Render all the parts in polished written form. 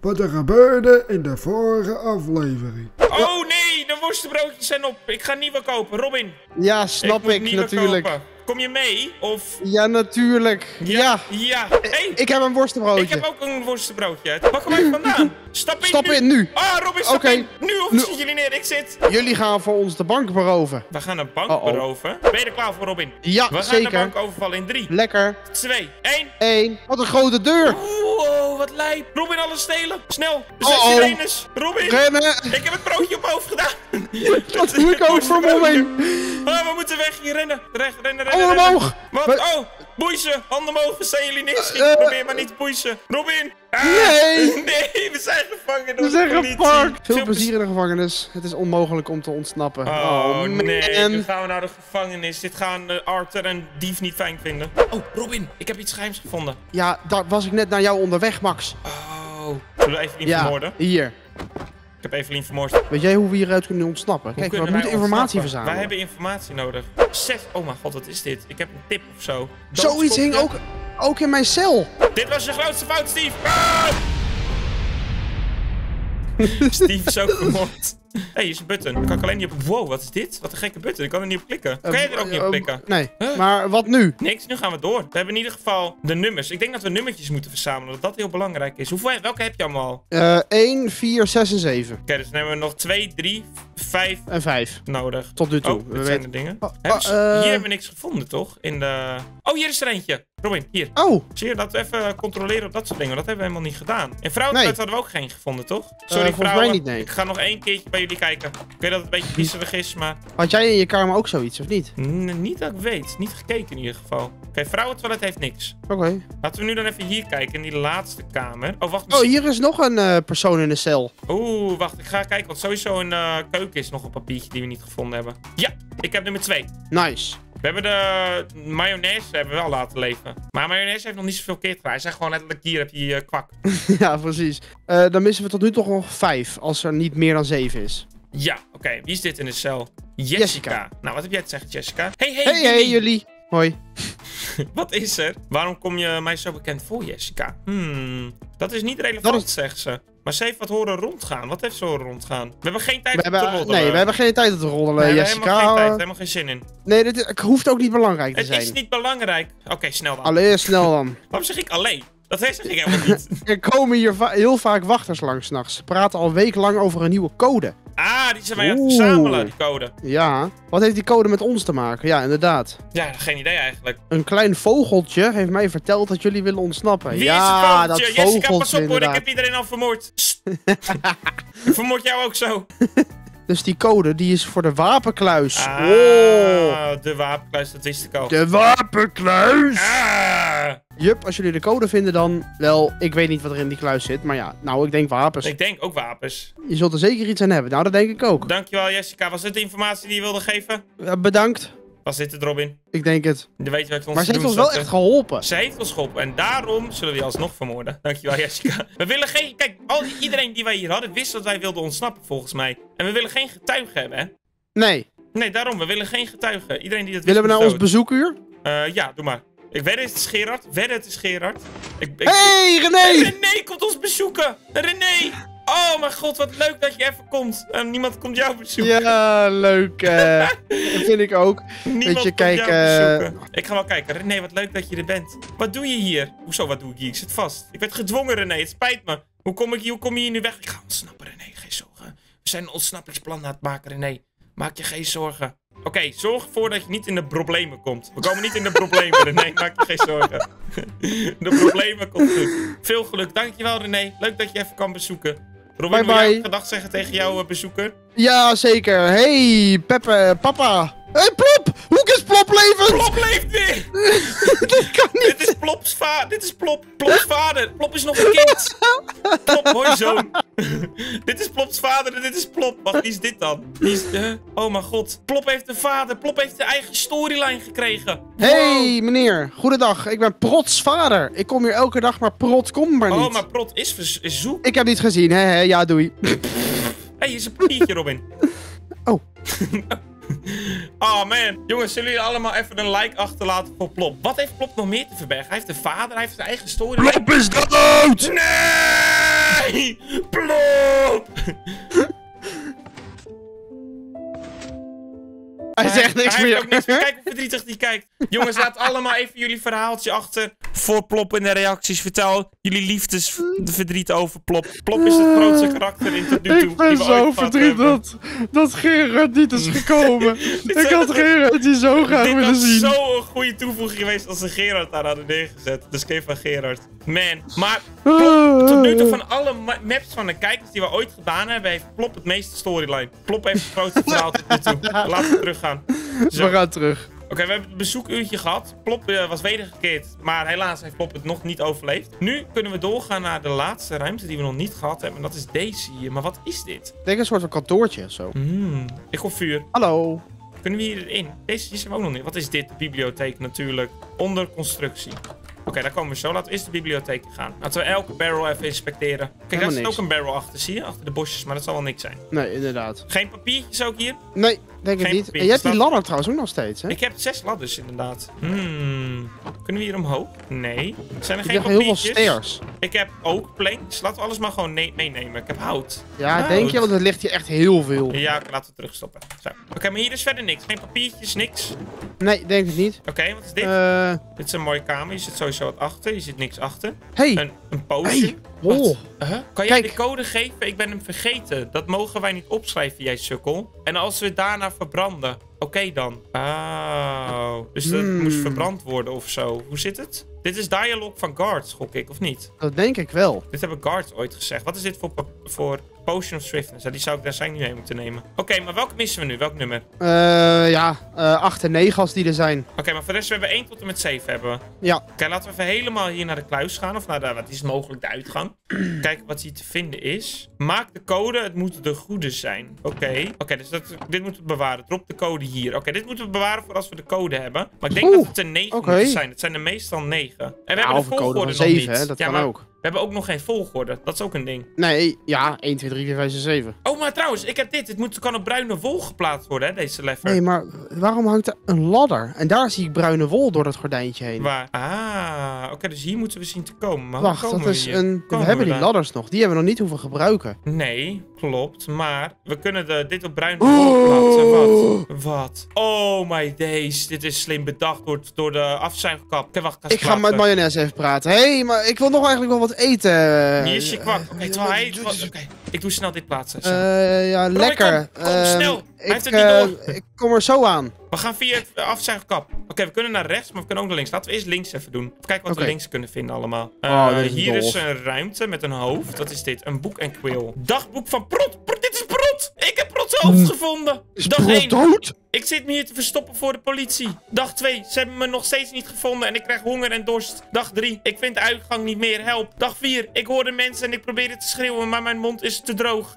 wat er gebeurde in de vorige aflevering. Oh nee, de worstenbroodjes zijn op. Ik ga nieuwe kopen. Robin. Ja, snap ik natuurlijk. Kopen. Kom je mee? Of... Ja, natuurlijk. Ja. Hey, ik heb een worstenbroodje. ik heb ook een worstenbroodje. Waar kom je vandaan? Stap in nu. Ah, Robin, stap in. Nu of zitten jullie neer? Ik zit. Jullie gaan voor ons de bank beroven. We gaan een bank beroven. Ben je er klaar voor, Robin? Ja, we zeker. gaan de bank overvallen in 3. Lekker. 2, 1. 1. Wat een grote deur. Wow, wat lijp. Robin, alles stelen. Snel. Er zijn sirenes. Robin. Rennen. Ik heb het broodje op mijn hoofd gedaan. Dat doe ik ook, vermomming. Oh, we moeten weg hier rennen. Rennen. Omhoog. Wat? Oh, boeien. Handen omhoog. Zijn jullie neerschieten? Probeer maar niet te boeien. Robin. Nee. Nee, we zijn gevangen door We zijn de politie. gepakt. Veel plezier in de gevangenis. Het is onmogelijk om te ontsnappen. Oh nee, man. nu gaan we naar de gevangenis. Dit gaan Arthur en Dief niet fijn vinden. Oh, Robin, ik heb iets geheims gevonden. Ja, daar was ik net naar jou onderweg, Max. Oh, zullen we Evelien vermoorden? Hier. Ik heb Evelien vermoord. Weet jij hoe we hieruit kunnen ontsnappen? Kijk, we moeten informatie verzamelen. Wij hebben informatie nodig. Oh mijn god, wat is dit? Ik heb een tip of zo. Zoiets hing ook in mijn cel. Dit was je grootste fout, Steve. Ah! Steve is ook vermoord. Hé, hier is een button. Daar kan ik alleen niet op... Wow, wat is dit? Wat een gekke button. Ik kan er niet op klikken. Kan jij er ook niet op klikken? Nee. Maar wat nu? Niks, nu gaan we door. We hebben in ieder geval de nummers. Ik denk dat we nummertjes moeten verzamelen. Dat heel belangrijk is. Welke heb je allemaal? 1, 4, 6 en 7. Oké, dus dan hebben we nog 2, 3, 5 en 5 nodig. Tot nu toe. Oh, dit zijn de dingen. Hier hebben we niks gevonden, toch? Oh, hier is er eentje. Robin, hier. Oh. Zie je, dat we even controleren op dat soort dingen. Dat hebben we helemaal niet gedaan. En vrouwentoilet hadden we ook geen gevonden, toch? Sorry, volgens mij niet, nee. Ik ga nog 1 keertje bij jullie kijken. Ik weet dat het een beetje griezerig is, maar... Had jij in je kamer ook zoiets, of niet? Niet dat ik weet. Niet gekeken in ieder geval. Oké, vrouwentoilet heeft niks. Oké. Laten we nu dan even hier kijken, in die laatste kamer. Oh, wacht. Oh, hier is nog een persoon in de cel. Oeh, wacht. Ik ga kijken, want sowieso in de keuken is nog een papiertje die we niet gevonden hebben. Ja, ik heb nummer 2. Nice. We hebben de mayonaise hebben we wel laten leven. Maar mayonaise heeft nog niet zoveel keer gedaan. Hij zei gewoon letterlijk, hier heb je kwak. Ja, precies. Dan missen we tot nu toch nog 5, als er niet meer dan 7 is. Ja, oké. Wie is dit in de cel? Jessica. Nou, wat heb jij te zeggen, Jessica? Hey, jullie. Hoi. Wat is er? Waarom kom je mij zo bekend voor, Jessica? Dat is niet relevant, zegt ze. Maar ze heeft wat horen rondgaan. Wat heeft ze horen rondgaan? We hebben geen tijd om te roddelen. Nee, we hebben geen tijd om te roddelen, Jessica. We hebben helemaal geen tijd. Helemaal geen zin in. Nee, het hoeft ook niet belangrijk te zijn. Het is niet belangrijk. Oké, snel dan. Allee, snel dan. Waarom zeg ik alleen? Dat zeg ik helemaal niet. Er komen hier heel vaak wachters langs 's nachts. Ze praten al wekenlang over een nieuwe code. Ah, die zijn wij aan het verzamelen, die code. Ja. Wat heeft die code met ons te maken? Ja, inderdaad. Ja, geen idee eigenlijk. Een klein vogeltje heeft mij verteld dat jullie willen ontsnappen. Wie is het vogeltje? Dat Jessica, vogeltje, pas op hoor, inderdaad. ik heb iedereen al vermoord. Ik vermoord jou ook zo. Dus die code, die is voor de wapenkluis. Ah, de wapenkluis, dat wist ik al. De wapenkluis! Ah. Jup, als jullie de code vinden dan... Wel, ik weet niet wat er in die kluis zit, maar ja, nou, ik denk wapens. Ik denk ook wapens. Je zult er zeker iets aan hebben. Nou, dat denk ik ook. Dankjewel, Jessica. Was dit de informatie die je wilde geven? Bedankt. Was dit het, Robin? Ik denk het. Je weet wat ons Maar ze te heeft ons doen wel zat, echt geholpen. Ze heeft ons geholpen en daarom zullen we je alsnog vermoorden. Dankjewel, Jessica. We willen geen... Kijk, iedereen die wij hier hadden wist dat wij wilden ontsnappen, volgens mij. En we willen geen getuigen hebben, hè? Nee. Nee, daarom. We willen geen getuigen. Iedereen die dat Willen we wist, nou ons bezoekuur? Ja, doe maar. Ik weet het is Gerard. Het is Gerard. Hey, René! René komt ons bezoeken. René! Oh mijn god, wat leuk dat je even komt. En niemand komt jou bezoeken. Ja, leuk. Dat vind ik ook. Niemand je, komt jou bezoeken. Ik ga wel kijken. René, wat leuk dat je er bent. Wat doe je hier? Hoezo, wat doe ik hier? Ik zit vast. Ik werd gedwongen, René. Het spijt me. Hoe kom je hier nu weg? Ik ga ontsnappen, René. Geen zorgen. We zijn een ontsnappingsplan aan het maken, René. Maak je geen zorgen. Oké, zorg ervoor dat je niet in de problemen komt. We komen niet in de problemen, René. Maak je geen zorgen. De problemen komt goed. Veel geluk. Dankjewel, René. Leuk dat je even kan bezoeken. Robin, wil jij ook gedag zeggen tegen jouw bezoeker? Ja, zeker. Hey, Peppe, papa. Hey, Plop! Hoe is Plop levend? Plop leeft weer! Dat kan niet. Dit is Plop's vader. Dit is Plop's vader. Plop is nog een kind. Plop, hoi zoon. Dit is Plop's vader en dit is Plop. Wacht, wie is dit dan? Oh mijn god. Plop heeft een vader. Plop heeft een eigen storyline gekregen. Wow. Hey, meneer. Goedendag. Ik ben Prots vader. Ik kom hier elke dag, maar Prot komt maar niet. Oh, maar Prot is zoek. Ik heb niet gezien. Hè? Ja, doei. Hey, hier is een papiertje, Robin. Oh. Oh man. Jongens, zullen jullie allemaal even een like achterlaten voor Plop? Wat heeft Plop nog meer te verbergen? Hij heeft een vader, hij heeft zijn eigen story. Plop is dood! Nee! Nee! Plop! Hij zegt niks Hij meer. heeft ook niks meer. Kijk hoe verdrietig die kijkt. Jongens, laat allemaal even jullie verhaaltje achter. Voor Plop in de reacties. Vertel jullie liefdesverdriet over Plop. Plop is het grootste karakter in tot nu toe. Ik ben zo verdrietig dat Gerard niet is gekomen. Ik had Gerard die zo graag Dit willen was zien. zo'n goede toevoeging geweest als ze Gerard daar hadden neergezet. De skin van Gerard. Man. Maar tot nu toe van alle maps van de kijkers die we ooit gedaan hebben, heeft Plop het meeste storyline. Plop heeft het grootste verhaal tot nu toe. Laten we teruggaan. Zo. We gaan terug. Oké, we hebben het bezoekuurtje gehad. Plop was wedergekeerd, maar helaas heeft Plop het nog niet overleefd. Nu kunnen we doorgaan naar de laatste ruimte die we nog niet gehad hebben. En dat is deze hier. Maar wat is dit? Ik denk een soort van kantoortje of zo. Ik hoor vuur. Hallo. Kunnen we hierin? Deze zijn we ook nog niet. Wat is dit? De bibliotheek natuurlijk. Onder constructie. Oké, daar komen we zo. Laten we eerst de bibliotheek gaan. Laten we elke barrel even inspecteren. Kijk, daar zit ook een barrel achter, zie je? Achter de bosjes, maar dat zal wel niks zijn. Nee, inderdaad. Geen papiertjes ook hier? Nee, denk ik Geen niet. papiertjes. En je hebt die ladder trouwens ook nog steeds, hè? Ik heb 6 ladders inderdaad. Kunnen we hier omhoog? Nee. Zijn er Ik geen heb heel veel papiertjes? stairs. Ik heb ook planks. Laten we alles maar gewoon meenemen. Ik heb hout. Ja, Hout. denk je? Want er ligt hier echt heel veel. Ja, laten we terugstoppen. Zo. Oké, maar hier is verder niks. Geen papiertjes, niks. Nee, denk ik niet. Oké, wat is dit? Dit is een mooie kamer. Je zit sowieso wat achter. Je zit niks achter. Hey. Een potion. Hey. Wat? Oh. Kan jij Kijk. de code geven? Ik ben hem vergeten. Dat mogen wij niet opschrijven, jij sukkel. En als we daarna verbranden. Oké dan. Oh. Dus dat moest verbrand worden of zo. Hoe zit het? Dit is dialogue van guards, gok ik, of niet? Dat denk ik wel. Dit hebben guards ooit gezegd. Wat is dit voor Potion of Swiftness? Ja, die zou ik daar zijn nu heen moeten nemen. Oké, maar welke missen we nu? Welk nummer? 8 en 9 als die er zijn. Oké, maar voor de rest, we hebben 1 tot en met 7 hebben we. Ja. Oké, laten we even helemaal hier naar de kluis gaan. Of naar de, wat is mogelijk de uitgang. Kijken wat hier te vinden is. Maak de code, het moet de goede zijn. Oké, dus dit moeten we bewaren. Drop de code hier. Oké, dit moeten we bewaren voor als we de code hebben. Maar ik denk dat het er 9 moeten zijn. Het zijn er meestal 9. En we hebben de volgorde code nog van 7, niet. hè? Dat ja, kan maar ook. we hebben ook nog geen volgorde. Dat is ook een ding. Nee, ja, 1, 2, 3, 4, 5, 6, 7. Oh, maar trouwens, ik heb dit. Het kan op bruine wol geplaatst worden, hè, deze lever. Nee, maar waarom hangt er een ladder? En daar zie ik bruine wol door dat gordijntje heen. Waar? Ah, oké, dus hier moeten we zien te komen. Maar Wacht, hoe komen dat is we hier? een... We Komen hebben die daar? ladders nog. Die hebben we nog niet hoeven gebruiken. Nee, klopt. Maar we kunnen dit op bruine wol plaatsen. Wat? Oh my days. Dit is slim bedacht door de afzuigkap. Oké, wacht, Ik ga met mayonaise even praten. Hé, maar ik wil nog eigenlijk wel wat eten. Hier is je kwak. Oké, terwijl hij... Oké, ik doe snel dit plaatsen. Zo. Ja, lekker. Kom snel. Hij heeft het niet door. Ik kom er zo aan. We gaan via het afzuigkap. Oké, we kunnen naar rechts, maar we kunnen ook naar links. Laten we eerst links even doen. Even kijken wat we links kunnen vinden allemaal. Hier is een ruimte met een hoofd. Wat is dit? Een boek en quill. Dagboek van Prot. Dit is Prot. Ik heb Prot's hoofd gevonden. Is Dag Prot 1. dood? Ik zit me hier te verstoppen voor de politie. Dag 2. Ze hebben me nog steeds niet gevonden en ik krijg honger en dorst. Dag 3. Ik vind de uitgang niet meer. Help. Dag 4. Ik hoorde mensen en ik probeerde te schreeuwen, maar mijn mond is te droog.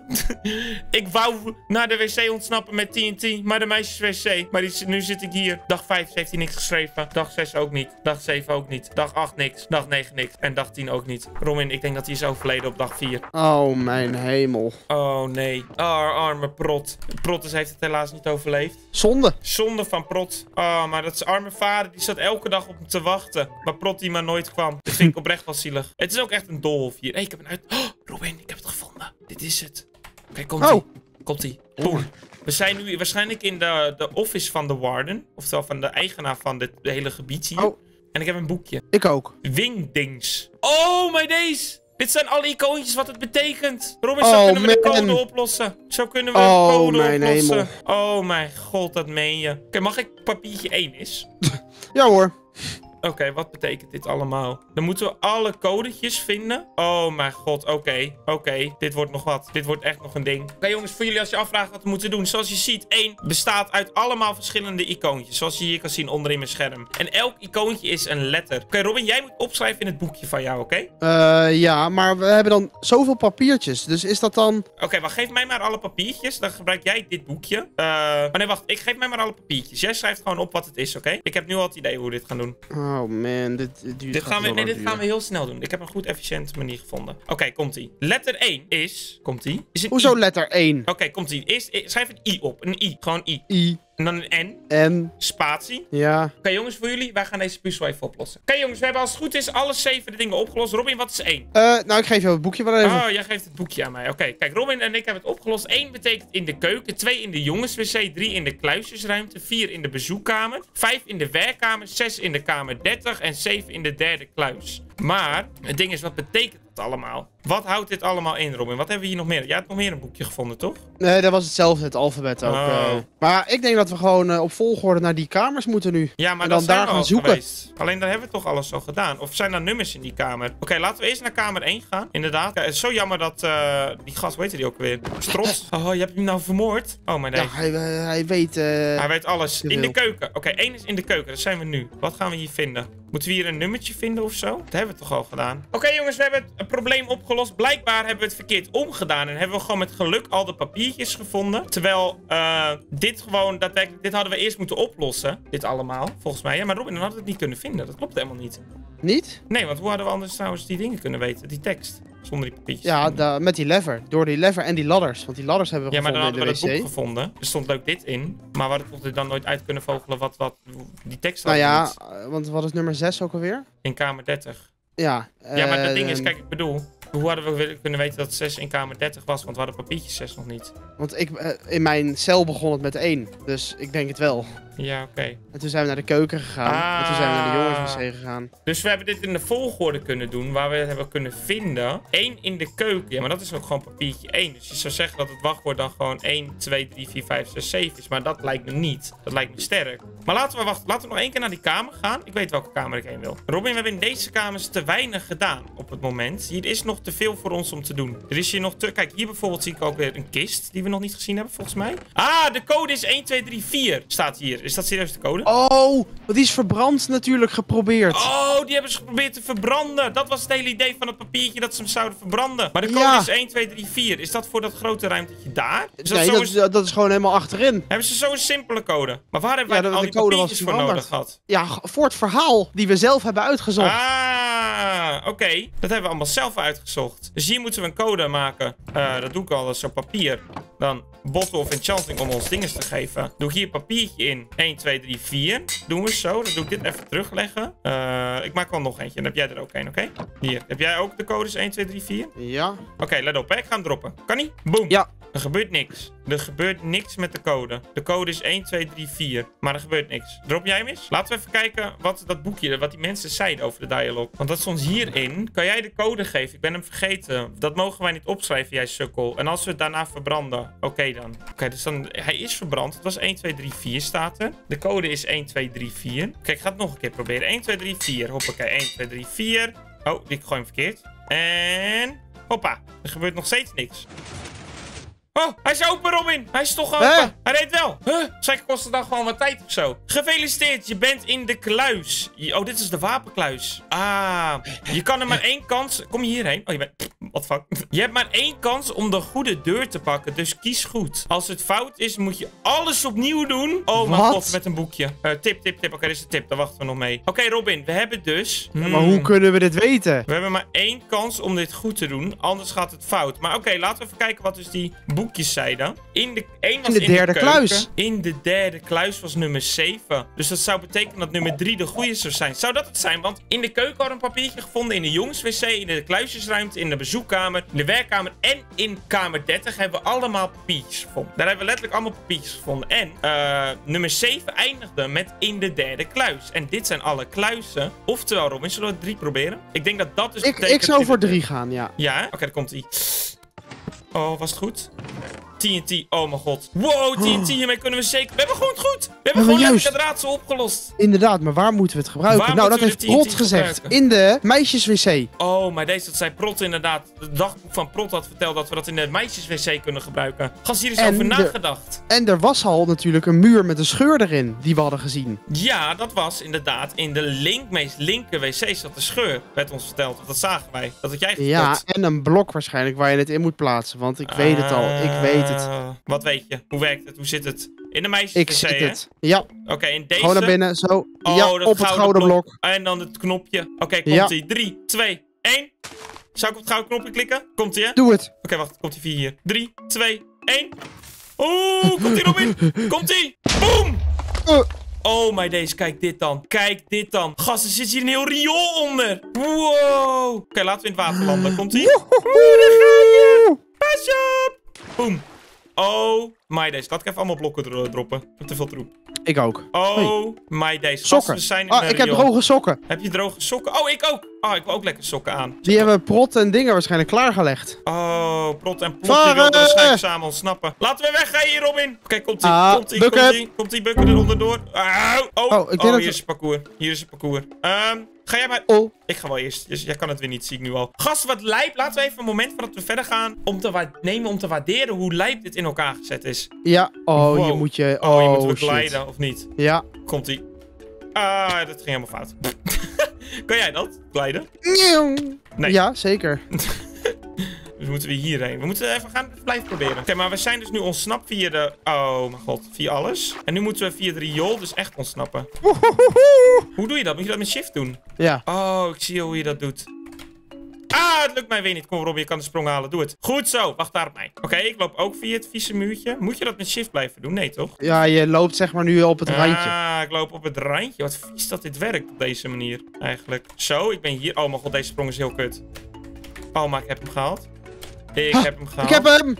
Ik wou naar de wc ontsnappen met TNT, maar de meisjes wc. Maar nu zit ik hier. Dag 5 heeft hij niks geschreven. Dag 6 ook niet. Dag 7 ook niet. Dag 8 niks. Dag 9 niks. En dag 10 ook niet. Robin, ik denk dat hij is overleden op dag 4. Oh, mijn hemel. Oh nee. Arme Prot. Prot heeft het helaas niet overleefd. Zonde. Zonde van Prot. Oh, maar dat is arme vader. Die zat elke dag op hem te wachten. Maar Prot die maar nooit kwam. Dat vind ik oprecht wel zielig. Het is ook echt een doolhof hier. Hé, ik heb een uit... Oh, Robin, ik heb het gevonden. Dit is het. Oké, komt-ie. Komt-ie. Boom. We zijn nu waarschijnlijk in de office van de warden. Oftewel van de eigenaar van dit hele gebied hier. Oh. En ik heb een boekje. Ik ook. Wingdings. Oh, my days. Dit zijn alle icoontjes wat het betekent. Robin, zo kunnen we de code oplossen. Zo kunnen we de code oplossen. Hemel. Oh mijn god, dat meen je. Oké, mag ik papiertje 1 eens? Ja hoor. Oké, wat betekent dit allemaal? Dan moeten we alle codetjes vinden. Oh mijn god, oké. Dit wordt nog wat. Dit wordt echt nog een ding. Oké, jongens, voor jullie als je afvraagt wat we moeten doen. Zoals je ziet, 1 bestaat uit allemaal verschillende icoontjes. Zoals je hier kan zien onderin mijn scherm. En elk icoontje is een letter. Oké, Robin, jij moet opschrijven in het boekje van jou, oké? Ja, maar we hebben dan zoveel papiertjes. Dus is dat dan... Oké, wacht, geef mij maar alle papiertjes. Dan gebruik jij dit boekje. Maar nee, wacht, ik geef mij maar alle papiertjes. Jij schrijft gewoon op wat het is, oké? Ik heb nu al het idee hoe we dit gaan doen. Oh man, dit duurt Dit gaan we heel snel doen. Ik heb een goed efficiënte manier gevonden. Oké, komt-ie. Letter 1 is... Komt-ie? Hoezo letter 1? Oké, komt-ie. Eerst schrijf een I op. Een I. Gewoon I. I. En dan een N. En, Spatie. ja. Oké, jongens, voor jullie, wij gaan deze puzzel even oplossen. Oké, jongens, we hebben als het goed is alle 7 dingen opgelost. Robin, wat is 1? Nou, ik geef jou het boekje wel even. Oh, jij geeft het boekje aan mij. Oké, kijk, Robin en ik hebben het opgelost. 1 betekent in de keuken, 2 in de jongenswc, 3 in de kluisjesruimte, 4 in de bezoekkamer, 5 in de werkkamer, 6 in de kamer 30 en 7 in de derde kluis. Maar het ding is, wat betekent het allemaal? Wat houdt dit allemaal in, Robin? Wat hebben we hier nog meer? Jij hebt nog meer een boekje gevonden, toch? Nee, dat was hetzelfde, het alfabet ook. Oh. Maar ik denk dat we gewoon op volgorde naar die kamers moeten nu. Ja, maar En dan dan daar zijn we gaan al zoeken. geweest. Alleen daar hebben we toch alles al gedaan. Of zijn er nummers in die kamer? Oké, laten we eerst naar kamer 1 gaan. Inderdaad. Ja, het is zo jammer dat die gast, hoe heet die ook weer? Strots. Oh, je hebt hem nou vermoord? Oh, maar nee. Ja, hij weet... Hij weet alles. te In de veel. keuken. Oké, 1 is in de keuken. Dat zijn we nu. Wat gaan we hier vinden? Moeten we hier een nummertje vinden of zo? Dat hebben we toch al gedaan. Oké, jongens, we hebben het probleem opgelost. Blijkbaar hebben we het verkeerd omgedaan. En hebben we gewoon met geluk al de papiertjes gevonden. Terwijl dit gewoon daadwerkelijk... Dit hadden we eerst moeten oplossen. Dit allemaal, volgens mij. Ja, maar Robin, dan hadden we het niet kunnen vinden. Dat klopt helemaal niet. Niet? Nee, want hoe hadden we anders trouwens die dingen kunnen weten? Die tekst. Zonder die papiertjes. Ja, met die lever. Door die lever en die ladders. Want die ladders hebben we Ja, maar dan gevonden hadden we in de het wc. boek gevonden. Er stond leuk dit in. Maar we hadden toch dan nooit uit kunnen vogelen wat die tekst Nou hadden ja, niet. want wat is nummer 6 ook alweer? In kamer 30. Ja. Ja, maar dat ding is, kijk, ik bedoel... Hoe hadden we kunnen weten dat 6 in kamer 30 was? Want we hadden papiertjes 6 nog niet. Want in mijn cel begon het met 1. Dus ik denk het wel. Ja, oké. En toen zijn we naar de keuken gegaan. En toen zijn we naar de jongenswc gegaan. Dus we hebben dit in de volgorde kunnen doen, waar we het hebben kunnen vinden. 1 in de keuken. Ja, maar dat is ook gewoon papiertje 1. Dus je zou zeggen dat het wachtwoord dan gewoon 1, 2, 3, 4, 5, 6, 7 is. Maar dat lijkt me niet. Dat lijkt me sterk. Maar laten we nog 1 keer naar die kamer gaan. Ik weet welke kamer ik heen wil. Robin, we hebben in deze kamers te weinig gedaan op het moment. Hier is nog te veel voor ons om te doen. Er is hier nog te... Kijk, hier bijvoorbeeld zie ik ook weer een kist die we nog niet gezien hebben, volgens mij. Ah, de code is 1, 2, 3, 4 staat hier. Is dat serieus de code? Oh, want die is verbrand natuurlijk geprobeerd. Oh, die hebben ze geprobeerd te verbranden. Dat was het hele idee van het papiertje, dat ze hem zouden verbranden. Maar de code Ja. is 1, 2, 3, 4. Is dat voor dat grote ruimtetje daar? Is dat Nee, zo dat is gewoon helemaal achterin. Hebben ze zo'n simpele code? Maar waar hebben wij Ja, al de die code was papiertjes voor veranderd. nodig gehad? Ja, voor het verhaal die we zelf hebben uitgezocht. Ah, oké. Dat hebben we allemaal zelf uitgezocht. Dus hier moeten we een code maken. Dat doe ik al, dat is op papier. Dan bottle of enchanting om ons dinges te geven. Doe ik hier papiertje in. 1, 2, 3, 4. Doen we zo. Dan doe ik dit even terugleggen. Ik maak wel nog eentje. Dan heb jij er ook een, oké? Hier. Heb jij ook de codes 1, 2, 3, 4? Ja. Oké, let op. Hè. Ik ga hem droppen. Kan niet? Boom. Ja. Er gebeurt niks. Er gebeurt niks met de code. De code is 1, 2, 3, 4. Maar er gebeurt niks. Drop jij hem eens? Laten we even kijken wat dat boekje, wat die mensen zeiden over de dialoog. Want dat stond hierin. Kan jij de code geven? Ik ben hem vergeten. Dat mogen wij niet opschrijven, jij sukkel. En als we het daarna verbranden. Oké dan. Oké, dus dan... Hij is verbrand. Het was 1, 2, 3, 4 staat er. De code is 1, 2, 3, 4. Kijk, ik ga het nog een keer proberen. 1, 2, 3, 4. Hoppakee. 1, 2, 3, 4. Oh, ik gooi hem verkeerd. En... Hoppa. Er gebeurt nog steeds niks. Oh, hij is open, Robin. Hij is toch open. Hij reed wel. Zeker kost het dan gewoon wat tijd of zo. Gefeliciteerd, je bent in de kluis. Oh, dit is de wapenkluis. Ah, je kan er maar 1 kans... Kom je hierheen? Oh, je bent... Wat fuck? Je hebt maar 1 kans om de goede deur te pakken, dus kies goed. Als het fout is, moet je alles opnieuw doen. Oh mijn god, met een boekje. Tip. Oké, dit is een tip. Daar wachten we nog mee. Oké, Robin, we hebben dus... Maar hoe kunnen we dit weten? We hebben maar 1 kans om dit goed te doen, anders gaat het fout. Maar oké, laten we even kijken wat dus die boekjes zeiden. In de derde kluis. In de derde kluis was nummer 7. Dus dat zou betekenen dat nummer 3 de goede zou zijn. Zou dat het zijn? Want in de keuken hadden we een papiertje gevonden, in de jongenswc, in de kluisjesruimte, in de bezoekkamer, in de werkkamer en in kamer 30 hebben we allemaal papiertjes gevonden. Daar hebben we letterlijk allemaal papiertjes gevonden. En nummer 7 eindigde met in de derde kluis. En dit zijn alle kluizen. Oftewel, Robin, zullen we 3 proberen? Ik denk dat dat dus betekent... Ik zou voor 3 gaan, ja. Ja, oké, daar komt ie. Oh, was het goed? TNT, oh mijn god. Wow, TNT, hiermee kunnen we zeker... We hebben gewoon het goed. We hebben gewoon juist het raadsel opgelost. Inderdaad, maar waar moeten we het gebruiken? Waar Nou, dat moeten we heeft de Prot TNT gezegd. gebruiken? In de meisjeswc. Oh, maar dat zei Prot inderdaad. De dagboek van Prot had verteld dat we dat in de meisjeswc kunnen gebruiken. Gast, hier is over nagedacht. En er was al natuurlijk een muur met een scheur erin, die we hadden gezien. Ja, dat was inderdaad in de meest linker wc zat de scheur. Werd ons verteld, dat zagen wij. Dat had jij verteld. Ja, en een blok waarschijnlijk waar je het in moet plaatsen, want ik weet het al. Ik weet het. Wat weet je? Hoe werkt het? Hoe zit het? In de Ik meisjeswc, zit hè? het. Ja. Oké, in deze... Gewoon naar binnen, zo. Oh, Ja, dat op het gouden blok. En dan het knopje. Oké, komt-ie. 3, 2, 1. Zou ik op het gouden knopje klikken? Komt-ie, hè? Doe het. Oké, wacht. Komt-ie 4 hier. 3, 2, 1. Oh, komt-ie Robin. Komt-ie. Boom. Oh my days, kijk dit dan. Kijk dit dan. Gast, er zit hier een heel riool onder. Wow. Oké, laten we in het water landen. Komt-ie. Daar ga je. Pas op. Boom. Oh my days. Laat ik even allemaal blokken droppen. Ik heb te veel troep. Ik ook. Oh my days. Gast, Sokken. we zijn in Ik heb droge sokken. Heb je droge sokken? Oh, ik ook. Oh, ik wil ook lekker sokken aan. Die hebben Prot en dingen waarschijnlijk klaargelegd. Oh, Prot en Plot die wilden waarschijnlijk samen ontsnappen. Laten we weggaan hier, Robin. Oké, komt-ie. Komt-ie, bukken er onderdoor. Auw. Oh, hier is het parcours. Hier is het parcours. Ga jij maar... Oh. Ik ga wel eerst. Dus jij kan het weer niet, zie ik nu al. Gasten, wat lijp. Laten we even een moment voordat we verder gaan om te waarderen hoe lijp dit in elkaar gezet is. Ja. Oh, Wow. hier moet je... Oh, je moet shit. begeleiden, of niet? Ja. Komt-ie. Ah, dat ging helemaal fout. Kan jij dat? Glijden? Nee. Ja, zeker. Dus moeten we hierheen. We moeten even gaan blijven proberen. Oké, maar we zijn dus nu ontsnapt via de... Oh mijn god, via alles. En nu moeten we via het riool dus echt ontsnappen. Hoe doe je dat? Moet je dat met shift doen? Ja. Oh, ik zie hoe je dat doet. Ah, het lukt mij weer niet. Kom Robin, je kan de sprong halen. Doe het. Goed zo. Wacht daar op mij. Oké, ik loop ook via het vieze muurtje. Moet je dat met shift blijven doen? Nee, toch? Ja, je loopt zeg maar nu op het randje. Ah, ik loop op het randje. Wat vies dat dit werkt op deze manier. Eigenlijk. Zo, ik ben hier. Oh mijn god, deze sprong is heel kut. Oh, maar ik heb hem gehaald. Ik heb hem gehaald. Ik heb hem!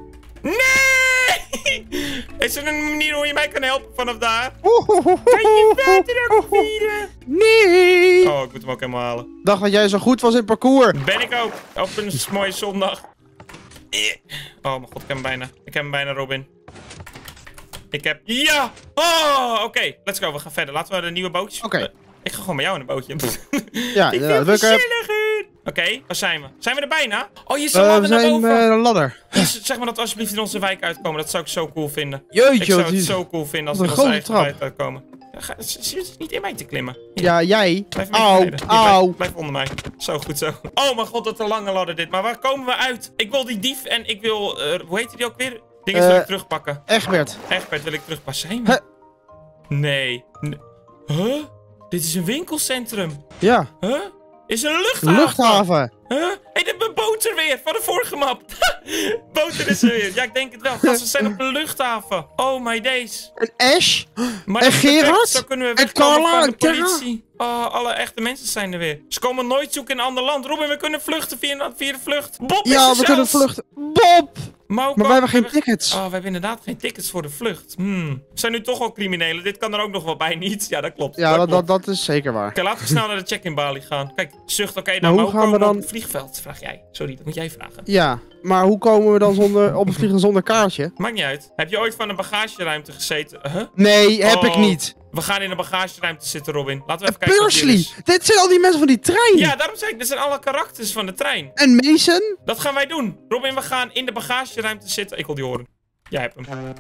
Nee! Is er een manier hoe je mij kan helpen vanaf daar? Kan je water ook vieren? Nee! Oh, ik moet hem ook helemaal halen. Dacht dat jij zo goed was in parcours. Ben ik ook. Op een mooie zondag. Oh mijn god, ik heb hem bijna. Ik heb hem bijna, Robin. Ik heb... Ja! Oh, oké. Let's go. We gaan verder. Laten we de nieuwe bootjes... Oké. Ik ga gewoon met jou in een bootje. Ja, ik dat vind het gezelliger. Oké, waar zijn we? Zijn we er bijna? Oh, je we zal naar zijn boven. een ladder. Zeg maar dat we alsjeblieft in onze wijk uitkomen. Dat zou ik zo cool vinden. Jeetje, Ik zou wat het is- zo cool vinden als wat we een in onze grote eigen trap. wijk uitkomen. Ja, zit niet in mij te klimmen. Hier, Ja, jij. blijf mee Auw, beneden. Hier, auw. blijf onder mij. Zo, goed zo. Oh mijn god, wat een lange ladder dit. Maar waar komen we uit? Ik wil die dief en ik wil... hoe heet die ook weer? Dingen wil ik terugpakken. Egbert. Egbert wil ik terugpakken. Zijn we? Nee. Huh? Dit is een winkelcentrum. Ja, Huh? Is een luchthaven. luchthaven. Huh? Hé, dit is boot er weer, van de vorige map. Boot er is er weer. Ja, ik denk het wel. Gast, we zijn op een luchthaven. Oh my days. En Ash. Maar En dat is perfect. Gerard? Zo kunnen we En wegkomen Carla? van de En Tara? politie. Oh, alle echte mensen zijn er weer. Ze komen nooit zoeken in een ander land. Robin, we kunnen vluchten via de vlucht. Bob is Ja, er we kunnen zelfs. vluchten. Bob! Maar Maar wij hebben geen tickets. Oh, we hebben inderdaad geen tickets voor de vlucht. We zijn nu toch al criminelen. Dit kan er ook nog wel bij niet. Ja, dat klopt. Ja, klopt. dat is zeker waar. Oké, laten we snel naar de check-in balie gaan. Kijk, zucht, oké, Maar dan hoe mogen gaan we komen dan- op het vliegveld. Vraag jij. Sorry, dat moet jij vragen. Ja, maar hoe komen we dan op het vliegen zonder kaartje? Maakt niet uit. Heb je ooit van een bagageruimte gezeten? Huh? Nee, heb ik Oh, niet. We gaan in een bagageruimte zitten, Robin. Laten we even kijken wat hier Pursley! is. Dit zijn al die mensen van die trein! Ja, daarom zei ik, dit zijn alle karakters van de trein. En Mason? Dat gaan wij doen. Robin, we gaan in de bagageruimte zitten. Ik wil die horen. Jij hebt hem.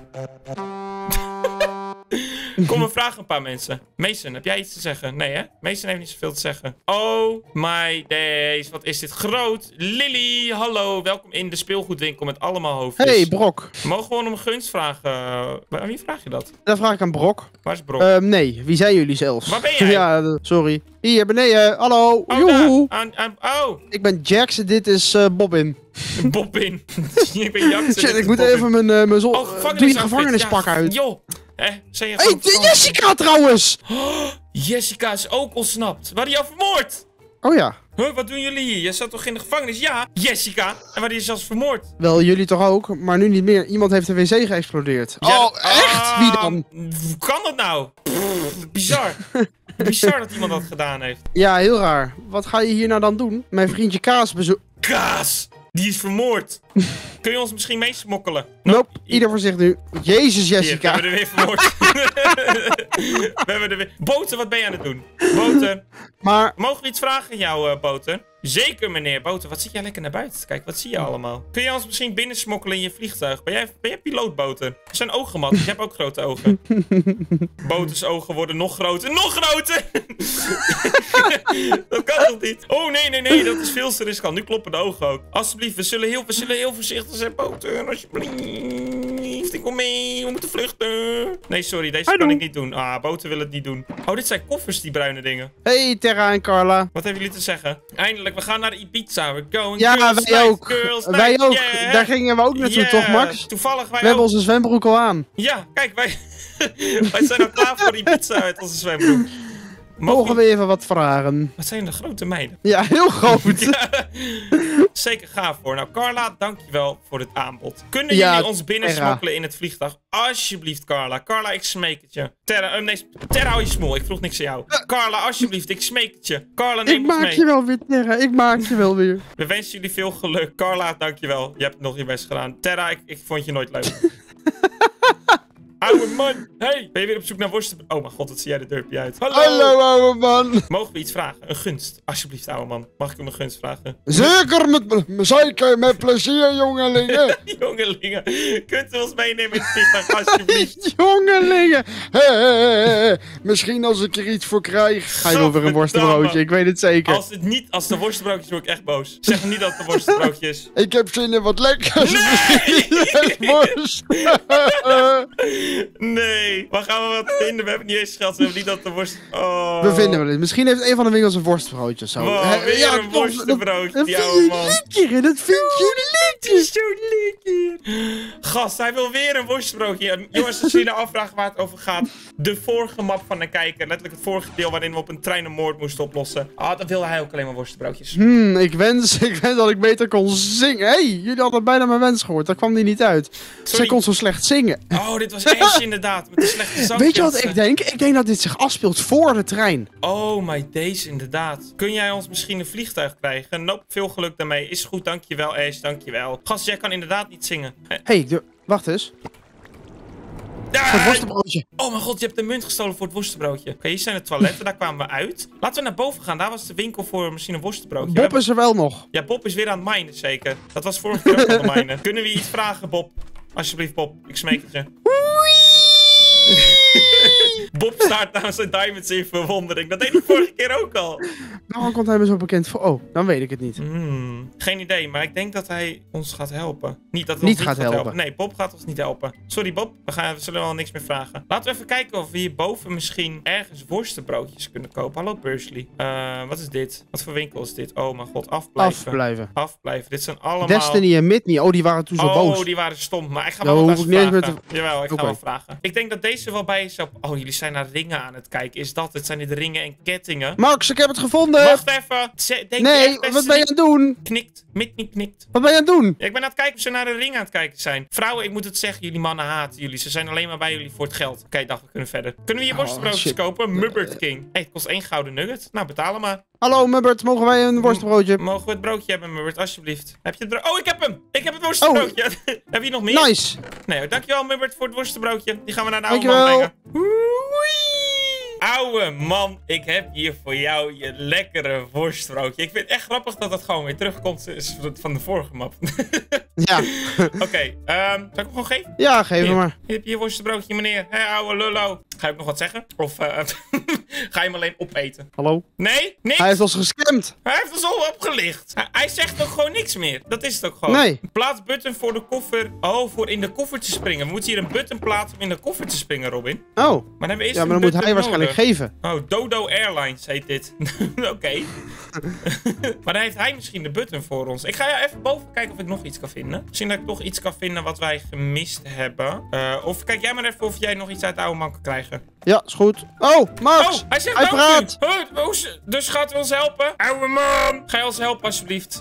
Kom, we vragen een paar mensen. Mason, heb jij iets te zeggen? Nee, hè? Mason heeft niet zoveel te zeggen. Oh my days. Wat is dit groot. Lily, hallo. Welkom in de speelgoedwinkel met allemaal hoofdjes. Hey, Brok. Mogen we gewoon om een gunst vragen? Aan wie vraag je dat? Dan vraag ik aan Brok. Waar is Brok? Nee, wie zijn jullie zelfs? Waar ben jij? Ja, sorry. Hier beneden, hallo. Oh, Joehoe. oh, Ik ben Jax, dit is Bobbin. Bobbin. Ik ben Jax. Shit, ik moet even mijn Oh, doe je gevangenispak ja, uit. Joh. Zei je Hey, gewoon- Jessica trouwens! Oh, Jessica is ook ontsnapt. Waar die jou vermoord? Oh ja. Huh, wat doen jullie hier? Je zat toch in de gevangenis? Ja, Jessica. En waar die is zelfs vermoord. Wel, jullie toch ook, maar nu niet meer. Iemand heeft de wc geëxplodeerd. Ja, Oh, echt? Wie dan? Hoe kan dat nou? Bizar. Bizar dat iemand dat gedaan heeft. Ja, heel raar. Wat ga je hier nou dan doen? Mijn vriendje Kaas bezoeken. Kaas. Die is vermoord. Kun je ons misschien meesmokkelen? Nope, ieder voor zich nu. Jezus, Hier, we Jessica. hebben er weer vermoord. We hebben er weer... Boter, wat ben je aan het doen? Boter. Maar, Mogen we iets vragen aan jou, Boter? Zeker, meneer Boter. Wat zit jij lekker naar buiten? Kijk, wat zie je allemaal? Kun je ons misschien binnensmokkelen in je vliegtuig? Ben jij piloot, Boter? We zijn ooggemat. Je hebt ook grote ogen. Boters ogen worden nog groter. Nog groter! Dat kan toch niet? Oh, nee. Dat is veel te riskant. Nu kloppen de ogen ook. Alsjeblieft, we zullen heel voorzichtig zijn, Boter. Alsjeblieft. Ik kom mee. We moeten vluchten. Nee, sorry. Deze kan ik niet doen. Ah, boten willen het niet doen. Oh, dit zijn koffers, die bruine dingen. Hey, Terra en Carla. Wat hebben jullie te zeggen? Eindelijk, we gaan naar Ibiza. We're going Ja, girls wij night, ook. girls Wij night, ook. yeah. Daar gingen we ook naartoe, toch, Max? Toevallig wij We hebben ook. onze zwembroek al aan. Ja, kijk, wij zijn al klaar voor Ibiza uit onze zwembroek. Mogen we even wat vragen? Wat zijn de grote meiden? Ja, heel groot. Ja, zeker gaaf hoor. Nou, Carla, dankjewel voor het aanbod. Kunnen Ja, jullie ons binnen Terra. smokkelen in het vliegtuig? Alsjeblieft, Carla. Carla, ik smeek het je. Terra, nee, Terra, hou je smoel. Ik vroeg niks aan jou. Carla, alsjeblieft, ik smeek het je. Carla, neem Ik ons maak mee. je wel weer, Terra. Ik maak je wel weer. We wensen jullie veel geluk. Carla, dankjewel. Je hebt nog je best gedaan. Terra, ik vond je nooit leuk. Oude man! Hey! Ben je weer op zoek naar worsten? Oh mijn god, wat zie jij de derpie uit. Hallo! Hallo, ouwe man. Mogen we iets vragen? Een gunst. Alsjeblieft, oude man. Mag ik hem een gunst vragen? Zeker met plezier, jongelingen. Jongelingen, kunt u ons meenemen in het vliegtuig, alsjeblieft? Jongelingen. Misschien als ik er iets voor krijg. Hij wil weer een worstenbroodje, ik weet het zeker. Als de worstenbroodjes word ik echt boos. Zeg niet dat het een worstenbroodje is. Ik heb zin in wat lekkers. Nee! Worst. Nee, waar gaan we wat vinden? We hebben niet eens geld, we hebben niet dat de worst... Oh. We vinden wel eens. Misschien heeft een van de winkels een worstbroodje of zo. Wow, weer Ja, een toch, worstenbroodje, dat die vind oude je man. lekker, dat vind je lekker. Zo lekker. Gast, hij wil weer een worstbroodje. En jongens, als jullie nou afvragen waar het over gaat. De vorige map van de kijker. Letterlijk het vorige deel waarin we op een trein een moord moesten oplossen. Ah, dan wilde hij ook alleen maar worstenbroodjes. Ik wens dat ik beter kon zingen. Hey, jullie hadden bijna mijn wens gehoord. Daar kwam die niet uit. Zij kon zo slecht zingen. Oh, dit was Asje inderdaad. Met de slechte zang. Weet je wat ik denk? Ik denk dat dit zich afspeelt voor de trein. Oh my days, inderdaad. Kun jij ons misschien een vliegtuig krijgen? Nope, veel geluk daarmee. Is goed, dankjewel Ash, dankjewel. Gast, jij kan inderdaad niet zingen. Wacht eens. Ah, Het worstenbroodje. oh mijn god, je hebt de munt gestolen voor het worstenbroodje. Oké, hier zijn de toiletten, daar kwamen we uit. Laten we naar boven gaan, daar was de winkel voor misschien een worstenbroodje. Bob is er wel nog. Ja, Bob is weer aan het minen, zeker. Dat was vorige keer ook aan het minen. Kunnen we je iets vragen, Bob? Alsjeblieft, Bob. Ik smeek het je. Bob staart naar zijn diamonds in verwondering. Dat deed hij vorige keer ook al. Waarom komt hij me zo bekend voor? Oh, dan weet ik het niet. Geen idee, maar ik denk dat hij ons gaat helpen. Niet dat hij Niet ons gaat helpen. Nee, Bob gaat ons niet helpen. Sorry, Bob. We zullen wel niks meer vragen. Laten we even kijken of we hierboven misschien ergens worstenbroodjes kunnen kopen. Hallo, Bursley. Wat is dit? Wat voor winkel is dit? Oh mijn god, afblijven. Afblijven. Dit zijn allemaal... Destiny en Midney. Oh, die waren toen zo boos. Oh, die waren stom. Maar ik ga Daar wel wat hoef aan ik niet eens vragen. meer te- Jawel, ik ga Oké. wel vragen. Ik denk dat deze wel bij is op... Oh, jullie zijn naar ringen aan het kijken. Is dat het? Zijn dit ringen en kettingen? Max, ik heb het gevonden. Wacht even. Denk je Nee, echt dat wat ze ben je aan het doen? Knikt. Midney knikt. Wat ben je aan het doen? Ja, ik ben aan het kijken of ze naar de ring aan het kijken zijn. Vrouwen, ik moet het zeggen, jullie mannen haten jullie. Ze zijn alleen maar bij jullie voor het geld. Oké, dacht, we kunnen verder. Kunnen we hier worstenbroodjes shit. kopen? Mubbert King. Hey, het kost 1 gouden nugget. Nou, betalen maar. Hallo, Mubbert, mogen wij een worstenbroodje? Mogen we het broodje hebben, Mubbert, alsjeblieft? Heb je het broodje? Oh, ik heb hem! Ik heb het worstenbroodje. Heb je hier nog meer? Nice. Nee, dankjewel, Mubbert, voor het worstenbroodje. Die gaan we naar de oude man Dankjewel. brengen. Oei. Oude man, ik heb hier voor jou je lekkere worstbroodje. Ik vind het echt grappig dat dat gewoon weer terugkomt van de vorige map. Ja. Oké, zal ik hem gewoon geven? Ja, geef hem maar. Hier heb je je worstenbroodje, meneer. Hé, ouwe lullo. Ga je ook nog wat zeggen? Of ga je hem alleen opeten? Hallo? Nee, niks. Hij heeft ons gescamd. Hij heeft ons al opgelicht. Hij zegt ook gewoon niks meer. Dat is het ook gewoon. Nee. Plaats button voor de koffer. Oh, voor in de koffer te springen. We moeten hier een button plaatsen om in de koffer te springen, Robin. Oh. Maar dan hebben we eerst Ja, maar een dan moet button hij waarschijnlijk nodig. geven. Oh, Dodo Airlines heet dit. Oké. Maar dan heeft hij misschien de button voor ons. Ik ga even boven kijken of ik nog iets kan vinden. Misschien dat ik toch iets kan vinden wat wij gemist hebben. Of kijk jij maar even of jij nog iets uit de oude man kan krijgen. Ja, is goed. Oh, Max. Oh, hij zegt Hij dank praat. u. Dus gaat u ons helpen? Oude man. Ga je ons helpen alsjeblieft?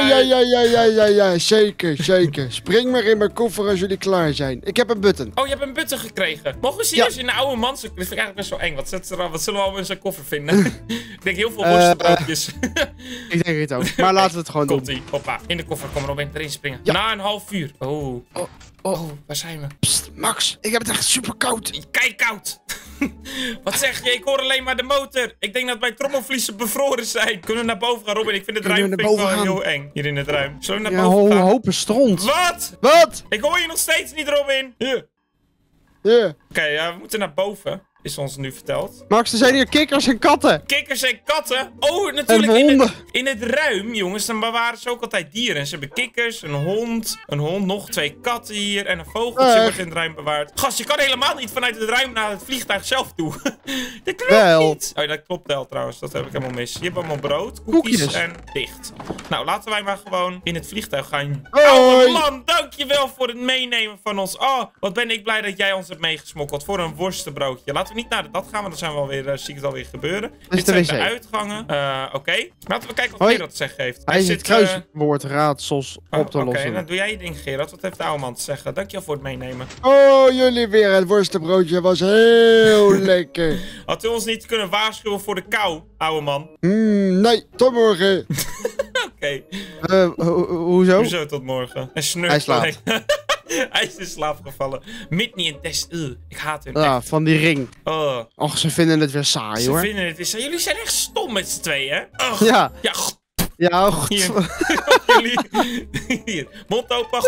Ja, zeker. Spring maar in mijn koffer als jullie klaar zijn. Ik heb een button. Oh, je hebt een button gekregen. Mogen we serieus in de oude man... Dit vind ik eigenlijk best wel eng. Wat zullen we allemaal in zijn koffer vinden? Ik denk heel veel worstenbroodjes. Ik denk het ook. Maar laten we het gewoon doen. Komt-ie. Hoppa. In de koffer. Kom Robin. Erin springen. Ja. Na een half uur. Oh, waar zijn we? Psst, Max, ik heb het echt super koud. Kijk koud. Wat zeg je? Ik hoor alleen maar de motor. Ik denk dat mijn trommelvliezen bevroren zijn. Kunnen we naar boven gaan, Robin? Ik vind het Kunnen ruim we vind ik naar wel boven heel eng. Hier in het ruim. Zullen we naar Ja, boven gaan? hopen stront. Wat? Wat? Ik hoor je nog steeds niet, Robin. Ja. Oké, we moeten naar boven. is ons nu verteld. Max, er zijn hier kikkers en katten. Kikkers en katten. Oh, En natuurlijk honden. in het ruim, jongens, dan bewaren ze ook altijd dieren. Ze hebben kikkers, een hond, nog 2 katten hier en een vogeltje wordt in het ruim bewaard. Gast, je kan helemaal niet vanuit het ruim naar het vliegtuig zelf toe. Dat klopt Wel. niet. Oh, dat klopt wel trouwens, dat heb ik helemaal mis. Je hebt allemaal brood, koekjes en dicht. Nou, laten wij maar gewoon in het vliegtuig gaan. Hoi. Oh man, dankjewel voor het meenemen van ons. Oh, wat ben ik blij dat jij ons hebt meegesmokkeld voor een worstenbroodje. Laten we niet naar dat gaan, want dan zijn we alweer, zie ik het alweer gebeuren. Dit de zijn wc. de uitgangen. Oké. Laten we kijken wat Hoi. Gerard te zeggen heeft. Hij zit kruiswoordraadsels op te Oké, lossen. dan doe jij je ding, Gerard. Wat heeft de oude man te zeggen? Dankjewel voor het meenemen. Oh, jullie weer. Het worstenbroodje was heel lekker. Had u ons niet kunnen waarschuwen voor de kou, oude man? Nee, tot morgen. Oké. Hoezo? Hoezo tot morgen? Hij snurkt. Hij slaapt. alleen. Hij is in slaap gevallen. Midden in test. Ik haat hun. Ja, echt. van die ring. Oh, Och, ze vinden het weer saai, ze hoor. vinden het is. Jullie zijn echt stom met z'n tweeën, hè? Ugh. Ja, Ja, ja, goed. hier. Jullie. Hier. Mond open.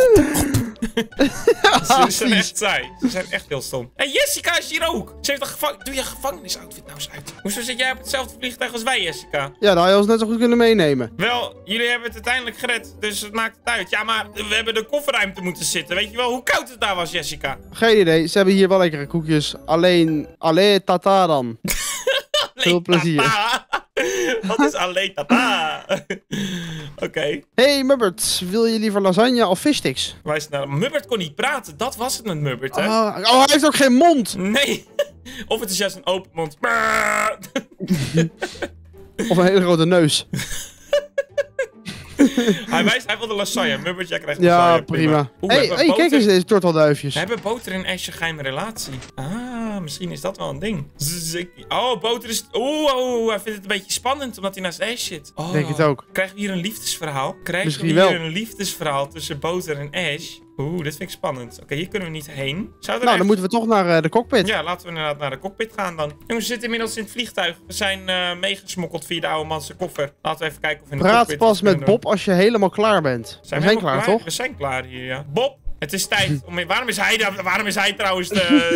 Ze zijn echt saai. Ze zijn echt heel stom. En Jessica is hier ook. Ze heeft een Doe je gevangenisoutfit nou eens uit. Hoezo zit jij op hetzelfde vliegtuig als wij, Jessica? Ja, dan had je ons net zo goed kunnen meenemen. Wel, jullie hebben het uiteindelijk gered, dus het maakt het uit. Ja, maar we hebben de kofferruimte moeten zitten. Weet je wel hoe koud het daar was, Jessica? Geen idee, ze hebben hier wel lekkere koekjes. Alleen tata dan. Veel plezier. Tata. Wat is alleen tata? Oké. Hey Mubbert, wil je liever lasagne of fishsticks? Wij zijn naar... Mubbert kon niet praten, dat was het met Mubbert, hè? Oh, hij heeft ook geen mond. Nee. Of het is juist een open mond. Of een hele grote neus. Hij wil de lasagne. Mubbert, jij krijgt lasagne. Ja, prima. Oeh, Hey, hebben we kijk boter- eens deze tortelduifjes. We hebben Boter en Ash een geheime relatie. Ah, misschien is dat wel een ding. Oh, Boter is... Oeh, hij vindt het een beetje spannend omdat hij naast Ash zit. Oh. Denk het ook. Krijgen we hier een liefdesverhaal? Misschien wel. Een liefdesverhaal tussen Boter en Ash? Oeh, dit vind ik spannend. Oké, hier kunnen we niet heen. Nou, dan moeten we toch naar de cockpit. Ja, laten we inderdaad naar de cockpit gaan dan. Jongens, we zitten inmiddels in het vliegtuig. We zijn meegesmokkeld via de oude man zijn koffer. Laten we even kijken of we in de Praat cockpit pas iets kunnen met doen. Bob als je helemaal klaar bent. We zijn helemaal klaar, toch? We zijn klaar hier, ja. Bob, het is tijd om... Waarom is hij trouwens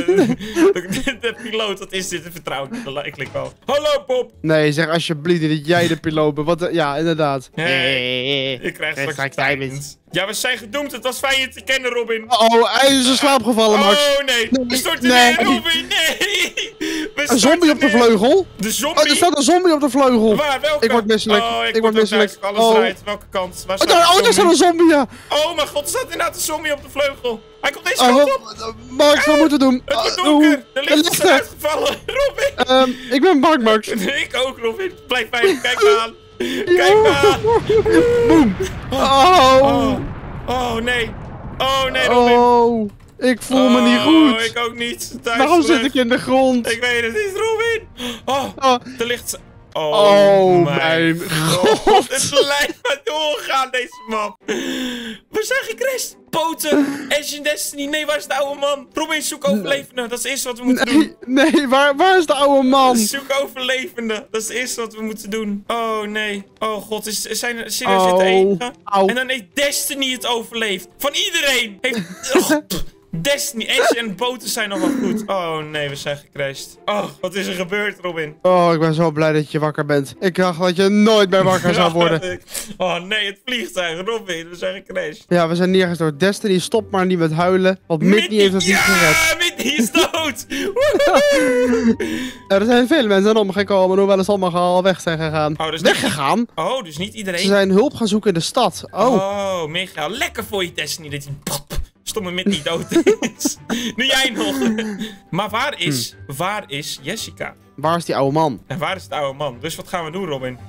de piloot? Wat is dit? Dat vertrouw ik niet. Ik klik wel. Hallo, Bob. Nee, zeg alsjeblieft niet dat jij de piloot bent. Wat, ja, inderdaad. Ik krijg straks tijdens. Ja, we zijn gedoemd. Het was fijn je te kennen, Robin. Oh, hij is in slaap gevallen, Max. Oh, nee. We storten Nee. neer, Robin. Nee. We Een zombie op de storten neer. vleugel? De zombie? Oh, er staat een zombie op de vleugel. Waar? Welke? Ik word misselijk. Oh, Ik word misselijk. Alles Oh. draait. Welke kant? Waar Oh, staat de daar staat zombie? een zombie, ja. Oh mijn god, er staat inderdaad een zombie op de vleugel. Hij komt deze Oh, kant op. Max, wat moeten we doen? Het wordt Oh, donker. De lichten lichten. zijn uitgevallen. Robin. Ik ben bang, Max. Ik ook, Robin. Blijf veilig. Kijk me aan. Kijk me aan. Boom. Oh. Oh. Oh, nee. Oh, nee, Robin. Oh. Ik voel me niet goed. Ik ook niet. Waarom zit ik in de grond? Ik weet het niet, Robin. Oh, Oh. de licht... Oh, mijn god. Het blijft maar doorgaan, deze map. We zijn gecrashed. Boten, Ash in Destiny. Nee, waar is de oude man? Robin, zoek overlevenden. Dat is het eerste wat we moeten doen. Nee, waar is de oude man? Zoek overlevenden. Dat is het eerste wat we moeten doen. Oh, nee. Oh, god. Zijn er serieus Oh. dit de enige? Au. En dan heeft Destiny het overleefd. Van iedereen. Destiny, Ash en Boten zijn nog wel goed. Oh, nee. We zijn gecrashed. Oh, wat is er gebeurd, Robin? Oh, ik ben zo blij dat je wakker bent. Ik dacht dat je nooit meer wakker zou worden. Oh, nee. Het vliegtuig, Robin. We zijn gecrashed. Ja, we zijn neergestort. Destiny, stop maar niet met huilen. Want Midney heeft het niet gered. Ja, Midney is dood. Er zijn veel mensen aan omgekomen, hoewel ze allemaal al weg zijn gegaan. Oh, dus Weggegaan? Oh, dus niet iedereen. Ze zijn hulp gaan zoeken in de stad. Oh. Oh, mega. Lekker voor je Destiny dat hij stomme Midney dood is. Nu jij nog. Maar waar is Jessica? Waar is die oude man? En waar is de oude man? Dus wat gaan we doen, Robin?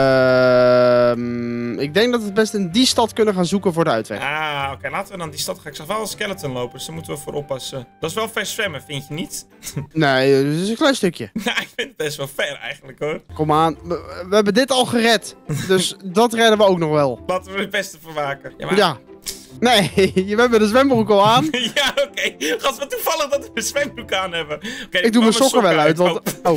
Ik denk dat we het best in die stad kunnen gaan zoeken voor de uitweg. Ah, oké. Laten we dan die stad gaan. Ik zag wel een skeleton lopen, dus daar moeten we voor oppassen. Dat is wel ver zwemmen, vind je niet? Nee, dat is een klein stukje. Nou, ik vind het best wel ver eigenlijk, hoor. Kom aan, we hebben dit al gered. Dus dat redden we ook nog wel. Laten we het beste verwaken. Ja, maar Ja. Nee, je bent met een zwembroek al aan. Ja, oké. Gast, wat toevallig dat we een zwembroek aan hebben. Oké, Ik doe mijn sokken wel uit, want... Oh.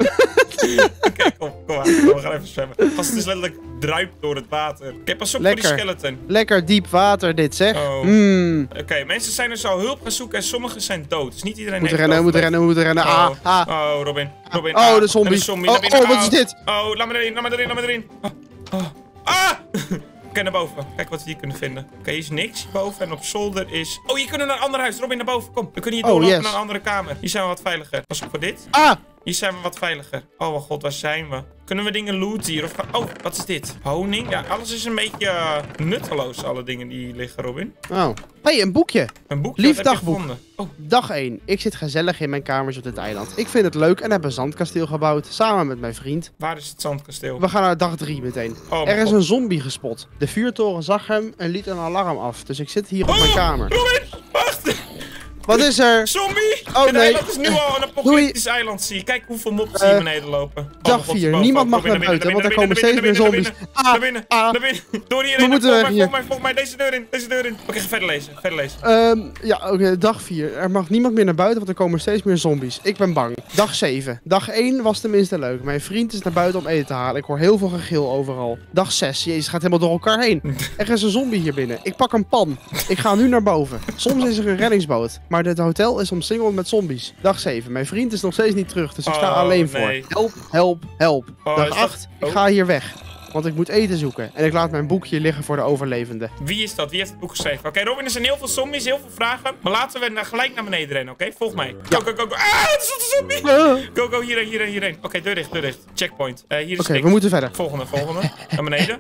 Oké, kom maar. We gaan even zwemmen. Gast, het is letterlijk druipt door het water. Oké, pas op voor die skeleton. Lekker diep water dit, zeg. Oh. Mm. Oké, mensen zijn dus al hulp gaan zoeken en sommigen zijn dood. Dus niet iedereen Moet heeft rennen, moet rennen, moet rennen. Oh, Ah. oh Robin. Robin. Oh, de zombie. En zombie Oh, naar binnen. oh, wat is dit? Oh, laat me erin, laat me erin, laat me erin. Oh. Ah! Oké, naar boven. Kijk wat we hier kunnen vinden. Oké, hier is niks hierboven. En op zolder is... Oh, hier kunnen we naar een ander huis. Robin, naar boven. Kom. We kunnen hier doorlopen naar een andere kamer. Hier zijn we wat veiliger. Pas op voor dit. Ah! Hier zijn we wat veiliger. Oh, mijn god, waar zijn we? Kunnen we dingen looten hier? Of... Oh, wat is dit? Honing? Ja, alles is een beetje nutteloos, alle dingen die hier liggen, Robin. Oh. Hey, een boekje. Een boekje? Lief Wat heb je dagboek. gevonden? Oh. Dag 1. Ik zit gezellig in mijn kamers op dit eiland. Ik vind het leuk en heb een zandkasteel gebouwd. Samen met mijn vriend. Waar is het zandkasteel? We gaan naar dag 3 meteen. Oh, Er mijn is god. een zombie gespot. De vuurtoren zag hem en liet een alarm af. Dus ik zit hier op mijn kamer. Robin, wacht! Wat is er? Zombie! Oh, Dit nee. eiland is nu al een apocalyptisch eiland, zie je. Kijk hoeveel mops hier beneden lopen. Oh, mijn Dag god, 4. boven. Niemand mag Robin, naar buiten, want er komen steeds meer zombies. Naar binnen, naar binnen. Door hierheen, moeten weg hier. volg mij, deze deur in, deze deur in. Oké, ga verder lezen, Ja, oké, dag 4. Er mag niemand meer naar buiten, want er komen steeds meer zombies. Ik ben bang. Dag 7. Dag 1 was tenminste leuk. Mijn vriend is naar buiten om eten te halen. Ik hoor heel veel gegil overal. Dag 6. Jezus, gaat helemaal door elkaar heen. Er is een zombie hier binnen. Ik pak een pan. Ik ga nu naar boven. Soms is er een reddingsboot. Maar dit hotel is omsingeld met zombies. Dag 7. Mijn vriend is nog steeds niet terug, dus ik sta Oh, alleen nee. voor. Help, help, help. Oh, Dag is dat- 8. Ik oh. ga hier weg. Want ik moet eten zoeken. En ik laat mijn boekje liggen voor de overlevenden. Wie is dat? Wie heeft het boek geschreven? Oké, Robin, er zijn heel veel zombies, heel veel vragen. Maar laten we gelijk naar beneden rennen, oké? Volg mij. Go, go, go, go. Ah, het is een zombie! Go, go, hierheen. Oké, deur dicht. Checkpoint. Hier is Oké, niks. we moeten verder. Volgende. Naar beneden.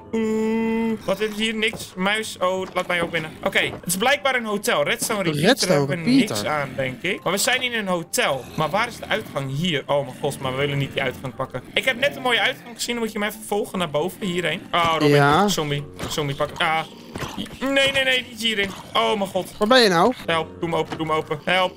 Wat is hier? Niks. Muis. Oh, laat mij ook binnen. Oké, het is blijkbaar een hotel. Redstone Repeater. Redstone Daar hebben we Repeater. niks aan, denk ik. Maar we zijn in een hotel. Maar waar is de uitgang? Hier. Oh mijn god, maar we willen niet die uitgang pakken. Ik heb net een mooie uitgang gezien. Dan moet je hem even volgen naar boven. Hierheen. Oh, Robin. Ja. Zombie pakken. Ah. Nee, niet hierin. Oh mijn god. Waar ben je nou? Help, doe me open. Help.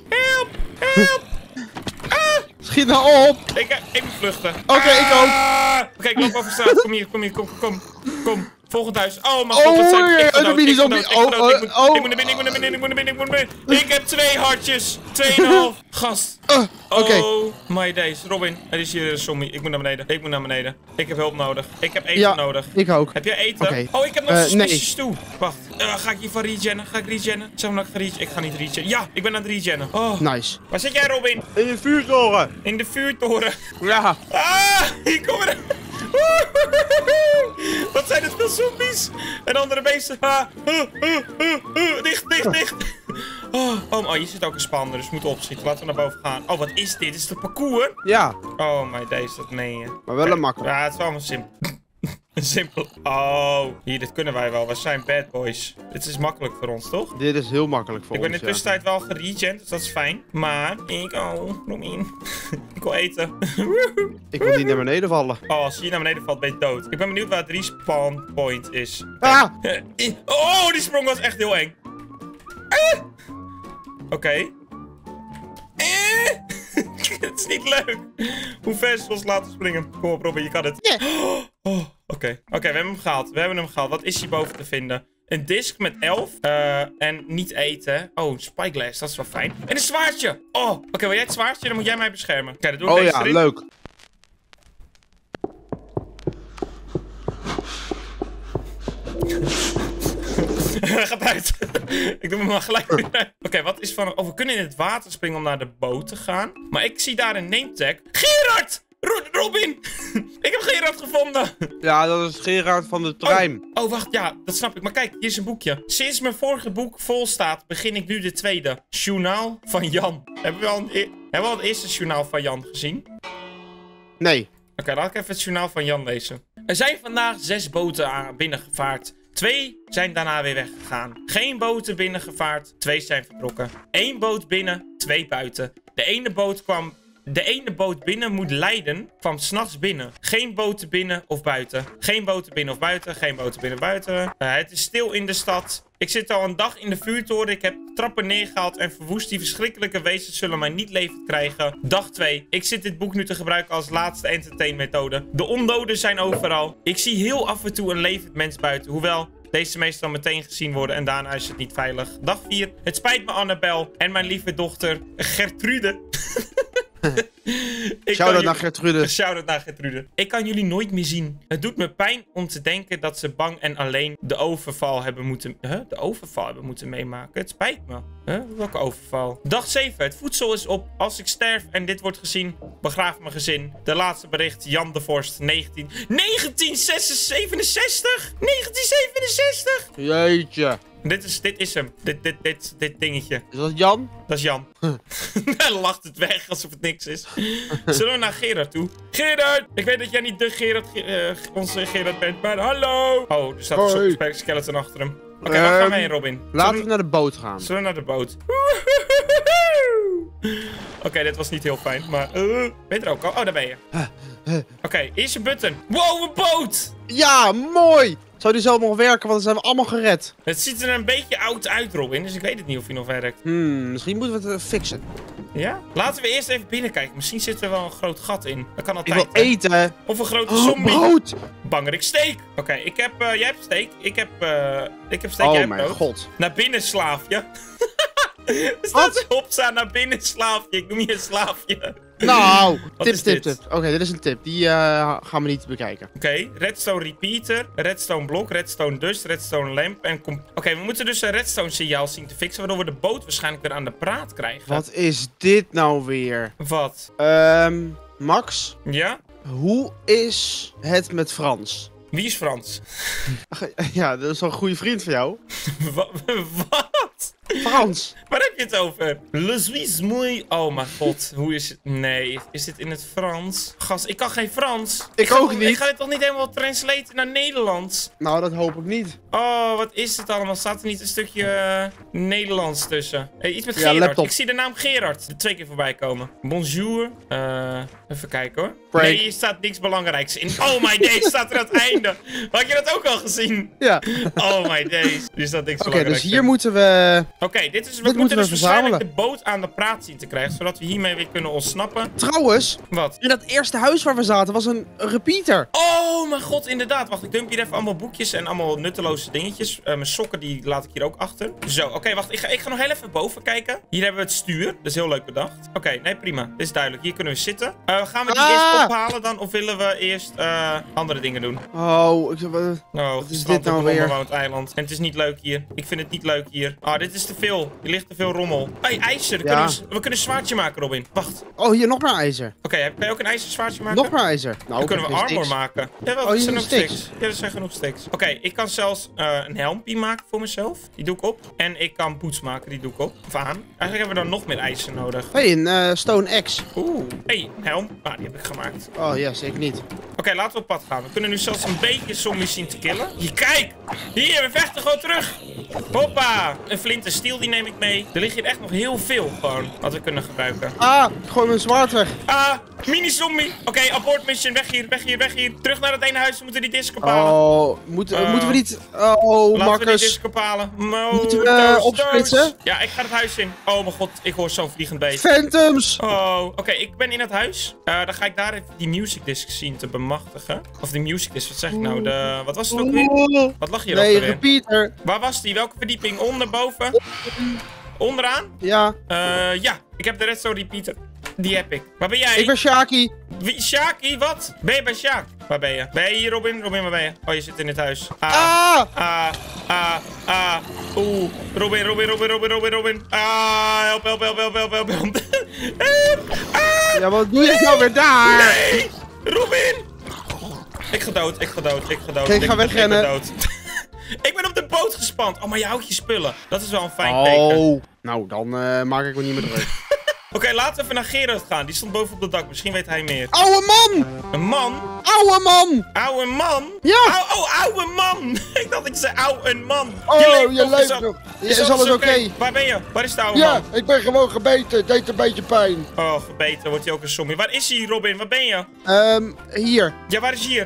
Schiet nou op! Ik moet vluchten. Oké, ik ook. Oké, ik loop over straat. Kom hier, kom. Volgend huis. Oh mijn god, wat zijn ik ben dood. Ik moet naar binnen. Ik heb 2 hartjes. 2,5. Gast. Oké. Oh my days. Robin, er is hier een zombie. Ik moet naar beneden. Ik heb hulp nodig. Ik heb eten Ja, nodig. ik ook. Heb jij eten? Oké. Oh, ik heb nog Nee. suspicious toe. Wacht. Ga ik hiervan regennen? Zeg maar dat ik ga regennen. Ik ga niet regennen. Ja, ik ben aan het regennen. Oh. Nice. Waar zit jij, Robin? In de vuurtoren. In de vuurtoren. Ja. Ah, hier komen er. Wat zijn het veel zombies? En andere beesten. Dicht. Oh, hier zit ook een spanner, dus we moeten opschieten. Laten we naar boven gaan. Oh, wat is dit? Is het een parcours? Ja, Oh my days, dat meen je. maar wel een makkelijk. Ja, het is allemaal simpel. Simpel. Oh, hier, dit kunnen wij wel. We zijn bad boys. Dit is makkelijk voor ons, toch? Dit is heel makkelijk voor Ik ben in ons, de tussentijd wel geregend, dus dat is fijn. Maar ik Robin. Ik wil eten. Ik wil niet naar beneden vallen. Oh, als je hier naar beneden valt, ben je dood. Ik ben benieuwd waar het respawn point is. Ah! Oh, die sprong was echt heel eng. Oké. Het is niet leuk. Hoe ver is het ons laten springen? Kom op, Robin, je kan het. Oké, we hebben hem gehaald. Wat is hierboven te vinden? Een disk met 11. En niet eten. Oh, een spyglass, dat is wel fijn. En een zwaardje. Oh, oké, wil jij het zwaardje? Dan moet jij mij beschermen. Oké, dat doe ik Oh deze ja, erin. leuk. Hij gaat uit. Ik doe hem maar gelijk weer uit. Oké, wat is van... Oh, we kunnen in het water springen om naar de boot te gaan. Maar ik zie daar een name tag. Gerard! Robin! Ik heb Gerard gevonden. Ja, dat is Gerard van de trein. Oh, wacht. Ja, dat snap ik. Maar kijk, hier is een boekje. Sinds mijn vorige boek vol staat, begin ik nu de tweede. Journaal van Jan. Hebben we al het eerste journaal van Jan gezien? Nee. Oké, laat ik even het journaal van Jan lezen. Er zijn vandaag 6 boten binnengevaard. 2 zijn daarna weer weggegaan. Geen boten binnengevaard. 2 zijn vertrokken. 1 boot binnen, 2 buiten. De ene boot binnen moet Leiden kwam 's nachts binnen. Geen boten binnen of buiten. Geen boten binnen of buiten. Geen boten binnen of buiten. Het is stil in de stad. Ik zit al een dag in de vuurtoren. Ik heb trappen neergehaald en verwoest. Die verschrikkelijke wezens zullen mij niet levend krijgen. Dag 2. Ik zit dit boek nu te gebruiken als laatste entertainmethode. De ondoden zijn overal. Ik zie heel af en toe een levend mens buiten. Hoewel, deze meestal meteen gezien worden en daarna is het niet veilig. Dag 4. Het spijt me, Annabel en mijn lieve dochter Gertrude. Shout-out naar Gertrude. Shout-out naar Gertrude. Ik kan jullie nooit meer zien. Het doet me pijn om te denken dat ze bang en alleen de overval hebben moeten... De overval hebben moeten meemaken. Het spijt me. Welke overval? Dag 7. Het voedsel is op. Als ik sterf en dit wordt gezien, begraaf mijn gezin. De laatste bericht. Jan de Vorst. 1967? 1967? Jeetje. Dit is hem. Dit dingetje. Is dat Jan? Dat is Jan. Hij lacht het weg alsof het niks is. Zullen we naar Gerard toe? Gerard! Ik weet dat jij niet de Gerard, onze Gerard bent, maar hallo! Oh, er staat een skeleton achter hem. Oké, waar gaan we heen, Robin? Laten we naar de boot gaan. Zullen we naar de boot? Oké, dit was niet heel fijn, maar... ben je er ook al? Oh, daar ben je. Oké, eerste button. Wow, een boot! Ja, mooi! Zou die zo nog werken, want dan zijn we allemaal gered. Het ziet er een beetje oud uit, Robin, dus ik weet het niet of hij nog werkt. Misschien moeten we het fixen. Ja? Laten we eerst even binnenkijken. Misschien zit er wel een groot gat in. Dat kan altijd. Ik wil eten. Of een grote zombie. Brood! Bangerik steak. Oké, jij hebt steak. Ik heb steak, jij hebt brood. Oh mijn god. Naar binnen, slaafje. Er staat opstaan naar binnen, slaafje. Ik noem je een slaafje. Nou, tip. dit? Oké, dit is een tip. Die gaan we niet bekijken. Oké, redstone repeater, redstone blok, redstone dust, redstone lamp en... Oké, we moeten dus een redstone signaal zien te fixen, waardoor we de boot waarschijnlijk weer aan de praat krijgen. Wat is dit nou weer? Wat? Max? Ja? Hoe is het met Frans? Wie is Frans? Ja, dat is wel een goede vriend van jou. Wat? Frans. Waar heb je het over? Le suis mooi. Oh mijn god, hoe is het? Nee, is dit in het Frans? Gast, ik kan geen Frans. Ik ook niet. Ik ga dit toch niet helemaal translaten naar Nederlands? Nou, dat hoop ik niet. Oh, wat is dit allemaal? Staat er niet een stukje Nederlands tussen? Hey, iets met Ja, Gerard. laptop. Ik zie de naam Gerard er 2 keer voorbij komen. Bonjour. Even kijken hoor. Prank. Nee, hier staat niks belangrijks in. Oh my days, staat er aan het einde. Had je dat ook al gezien? Ja. Oh my days. Hier staat niks Oké, belangrijks dus hier in. moeten we... Oké, dit is, we moeten moeten we dus waarschijnlijk verzamelen. de boot aan de praat zien te krijgen, zodat we hiermee weer kunnen ontsnappen. Trouwens, Wat? in dat eerste huis waar we zaten was een repeater. Oh mijn god, inderdaad. Wacht, ik dump hier even allemaal boekjes en allemaal nutteloze dingetjes. Mijn sokken, die laat ik hier ook achter. Zo, oké, wacht. Ik ga nog heel even boven kijken. Hier hebben we het stuur. Dat is heel leuk bedacht. Oké, nee, prima. Dit is duidelijk. Hier kunnen we zitten. Gaan we die eerst ophalen dan? Of willen we eerst andere dingen doen? Oh, Oh, is strand dit nou op een weer? onbewoond eiland. En het is niet leuk hier. Ik vind het niet leuk hier. Ah, dit is te veel. Hier ligt te veel rommel. Hey, ijzer. Ja. We kunnen een zwaardje maken, Robin. Wacht. Oh, hier nog meer ijzer. Oké, kan je ook een ijzer zwaardje maken? Nog meer ijzer. Nou, Dan kunnen we geen armor sticks. maken. Jawel, Oh, er hier zijn ook zijn sticks. sticks. Ja, er zijn genoeg sticks. Oké, ik kan zelfs een helmpje maken voor mezelf. Die doe ik op. En ik kan boots maken. Die doe ik op. Of aan. Eigenlijk hebben we dan nog meer ijzer nodig. Hey, een Stone Axe. Oeh. Hey, een helm. Ah, die heb ik gemaakt. Oh, yes, ik niet. Oké, laten we op pad gaan. We kunnen nu zelfs een beetje zombies zien te killen. Hier, kijk! Hier, we vechten gewoon terug! Hoppa! Een flint en steel, die neem ik mee. Er ligt hier echt nog heel veel gewoon, wat we kunnen gebruiken. Ah, ik gooi mijn zwaard weg. Ah, mini-zombie! Oké, abort mission, weg hier, weg hier, weg hier. Terug naar het ene huis, we moeten die disc ophalen. Oh, moeten we niet... Oh, Laten we die Marcus. disc ophalen. Moeten we opsplitsen? Ja, ik ga het huis in. Oh mijn god, ik hoor zo'n vliegend beest. Phantoms! Oh, oké, ik ben in het huis. Dan ga ik daar even die music disc zien te bemachtigen. Of die music disc, wat zeg ik nou? Wat was het ook weer? Oh. Wat lag hier Nee, ook weer? repeater. Waar was die? Welke verdieping? Onder, boven? Onderaan? Ja, Ja, ik heb de redstone repeater. Die heb ik. Waar ben jij? ik ben Shaki. Wie? Shaki? Wat? Ben je bij Sjaak? Waar ben je? Ben je hier, Robin? Robin, waar ben je? Oh, je zit in het huis. Oeh. Robin. Help. Help. Ja, wat doe je nou weer daar? Nee! Robin! Ik ga dood. Ik ga wegrennen. Ik ben dood. Ik ben op de boot gespand. Oh, maar je houdt je spullen. Dat is wel een fijn teken. Oh, nou dan maak ik me niet meer druk. Oké, laten we even naar Gerard gaan. Die stond boven op het dak. Misschien weet hij meer. Oude man! Een man? Oude man! Oude man? Ja! Oude man! Ik dacht ik zei oude man. Oh, je nog, leeft nog. Is alles oké? Waar ben je? Waar is de oude Ja, man? ik ben gewoon gebeten. Het deed een beetje pijn. Oh, gebeten. Wordt hij ook een zombie. Waar is hij, Robin? Waar ben je? Hier. Ja, waar is hij hier?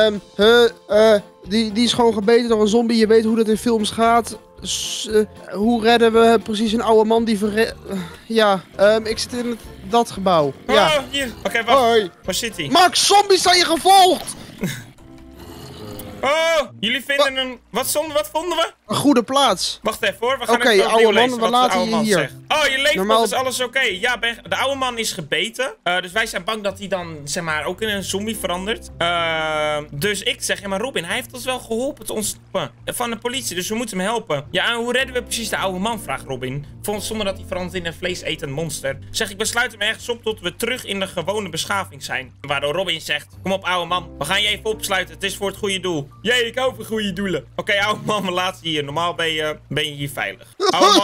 Die is gewoon gebeten door een zombie. Je weet hoe dat in films gaat. Hoe redden we precies een oude man die ja, ik zit in dat gebouw. Ja. Oh, hier. Oké, wacht. Hoi. Waar zit hij? Max, zombies zijn je gevolgd! Oh, jullie vinden een... Wat vonden we? Een goede plaats. Wacht even hoor, we gaan Oké, even opnieuw oude man, lezen we wat de laten oude je man hier. zegt. Oh, je leeft Normaal- nog, is alles oké. Ja, de oude man is gebeten. Dus wij zijn bang dat hij dan, zeg maar, ook in een zombie verandert. Dus ik zeg, ja maar Robin, hij heeft ons wel geholpen te ontsnappen van de politie. Dus we moeten hem helpen. Ja, en hoe redden we precies de oude man, vraagt Robin. Zonder dat hij verandert in een vleesetend monster. Zeg, ik besluit hem ergens op tot we terug in de gewone beschaving zijn. Waardoor Robin zegt, kom op oude man, we gaan je even opsluiten. Het is voor het goede doel. Jee, ik hou van goede doelen. Oké, oude man, we laten je hier. Normaal ben je hier veilig. Oude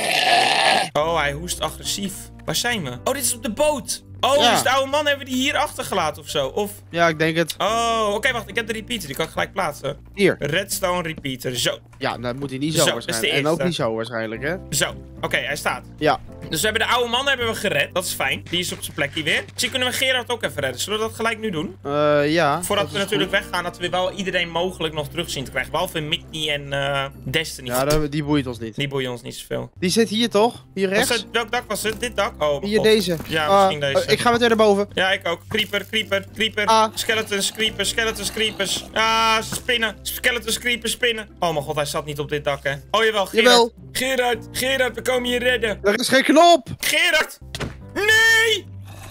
man. Oh, hij hoest agressief. Waar zijn we? Oh, dit is op de boot. Oh, Ja. dus de oude man hebben we die hier achtergelaten of zo? Of... Ja, ik denk het. Oh, oké, wacht. Ik heb de repeater. Die kan ik gelijk plaatsen. Hier. Redstone repeater. Zo. Ja, dat moet hij niet Zo, zo dat is de waarschijnlijk. En ook eerste. niet zo waarschijnlijk, hè? Zo. Oké, hij staat. Ja. Dus we hebben de oude man gered. Dat is fijn. Die is op zijn plekje weer. Misschien kunnen we Gerard ook even redden. Zullen we dat gelijk nu doen? Ja. Voordat dat we is natuurlijk weggaan, dat we wel iedereen mogelijk nog terug zien te krijgen. Behalve Mitney en Destiny. goed. Ja, die boeit ons niet. Die boeien ons niet zoveel. Die zit hier toch? Hier rechts? Welk dak was het? Dit dak? Oh, mijn Hier god. deze. Ja, misschien deze. Ik ga meteen naar boven. Ja, ik ook. Creeper, creeper, creeper. Ah. Skeletons, creepers, skeletons, creepers. Ah, spinnen. Skeletons, creepers, spinnen. Oh mijn god, hij zat niet op dit dak, hè. Oh, jawel, Gerard. Jawel. Gerard, we komen je redden. Er is geen knop! Gerard! Nee!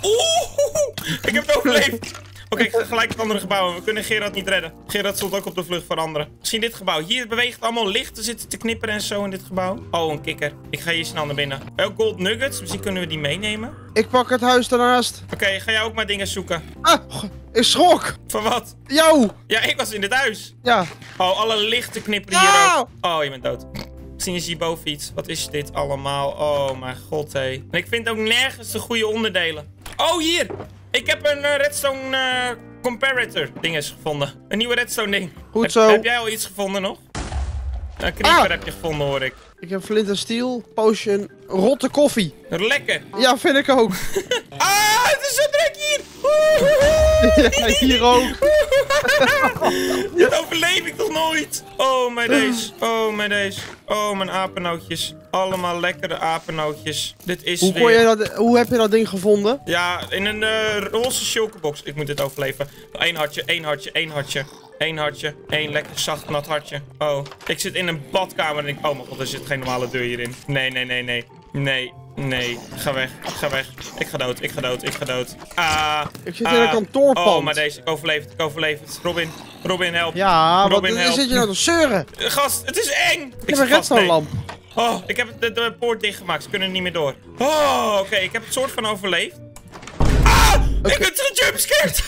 Oeh! Ik heb het overleefd. Oké, ik ga gelijk het andere gebouw. We kunnen Gerard niet redden. Gerard stond ook op de vlucht voor anderen. Misschien dit gebouw. Hier beweegt allemaal lichten zitten te knipperen en zo in dit gebouw. Oh, een kikker. Ik ga hier snel naar binnen. Ook gold nuggets. Misschien kunnen we die meenemen. Ik pak het huis daarnaast. Oké, ga jij ook maar dingen zoeken. Ah, ik schrok! Van wat? Jou! Ja, ik was in dit huis. Ja. Oh, alle lichten knipperen hier Ah! ook. Oh, je bent dood. Misschien is hierboven iets. Wat is dit allemaal? Oh, mijn god, hé. En ik vind ook nergens de goede onderdelen. Oh, hier! Ik heb een redstone comparator dinges gevonden. Een nieuwe redstone ding. Goed zo. Heb jij al iets gevonden nog? Een creeper Ah! heb je gevonden, hoor ik. Ik heb flint en steel, potion, rotte koffie. Lekker. Ja, vind ik ook. Ah, het is zo druk hier. Ja, hier ook. Dit overleef ik toch nooit? Oh, mijn deze. Oh, mijn deze. Oh, mijn apennootjes. Allemaal lekkere apennootjes. Dit is Hoe heb je dat ding gevonden? Ja, in een roze chocobox. Ik moet dit overleven. Eén hartje, één hartje, één hartje. Eén hartje, één lekker zacht nat hartje. Oh, ik zit in een badkamer en ik... Oh mijn god, er zit geen normale deur hierin. Nee, nee, nee, nee. Nee, nee. Ga weg, ga weg. Ik ga dood, ik ga dood, ik ga dood. Ik zit in een kantoorpand. Oh, maar deze, ik overleef het. Robin, help. Ja, Robin, wat help. zit je nou te zeuren? Gast, het is eng. Ik heb een redstone lamp. Oh, ik heb de poort dichtgemaakt. Ze kunnen er niet meer door. Oh, oké. Ik heb het soort van overleefd. Ah! Ik ben gejumpscared!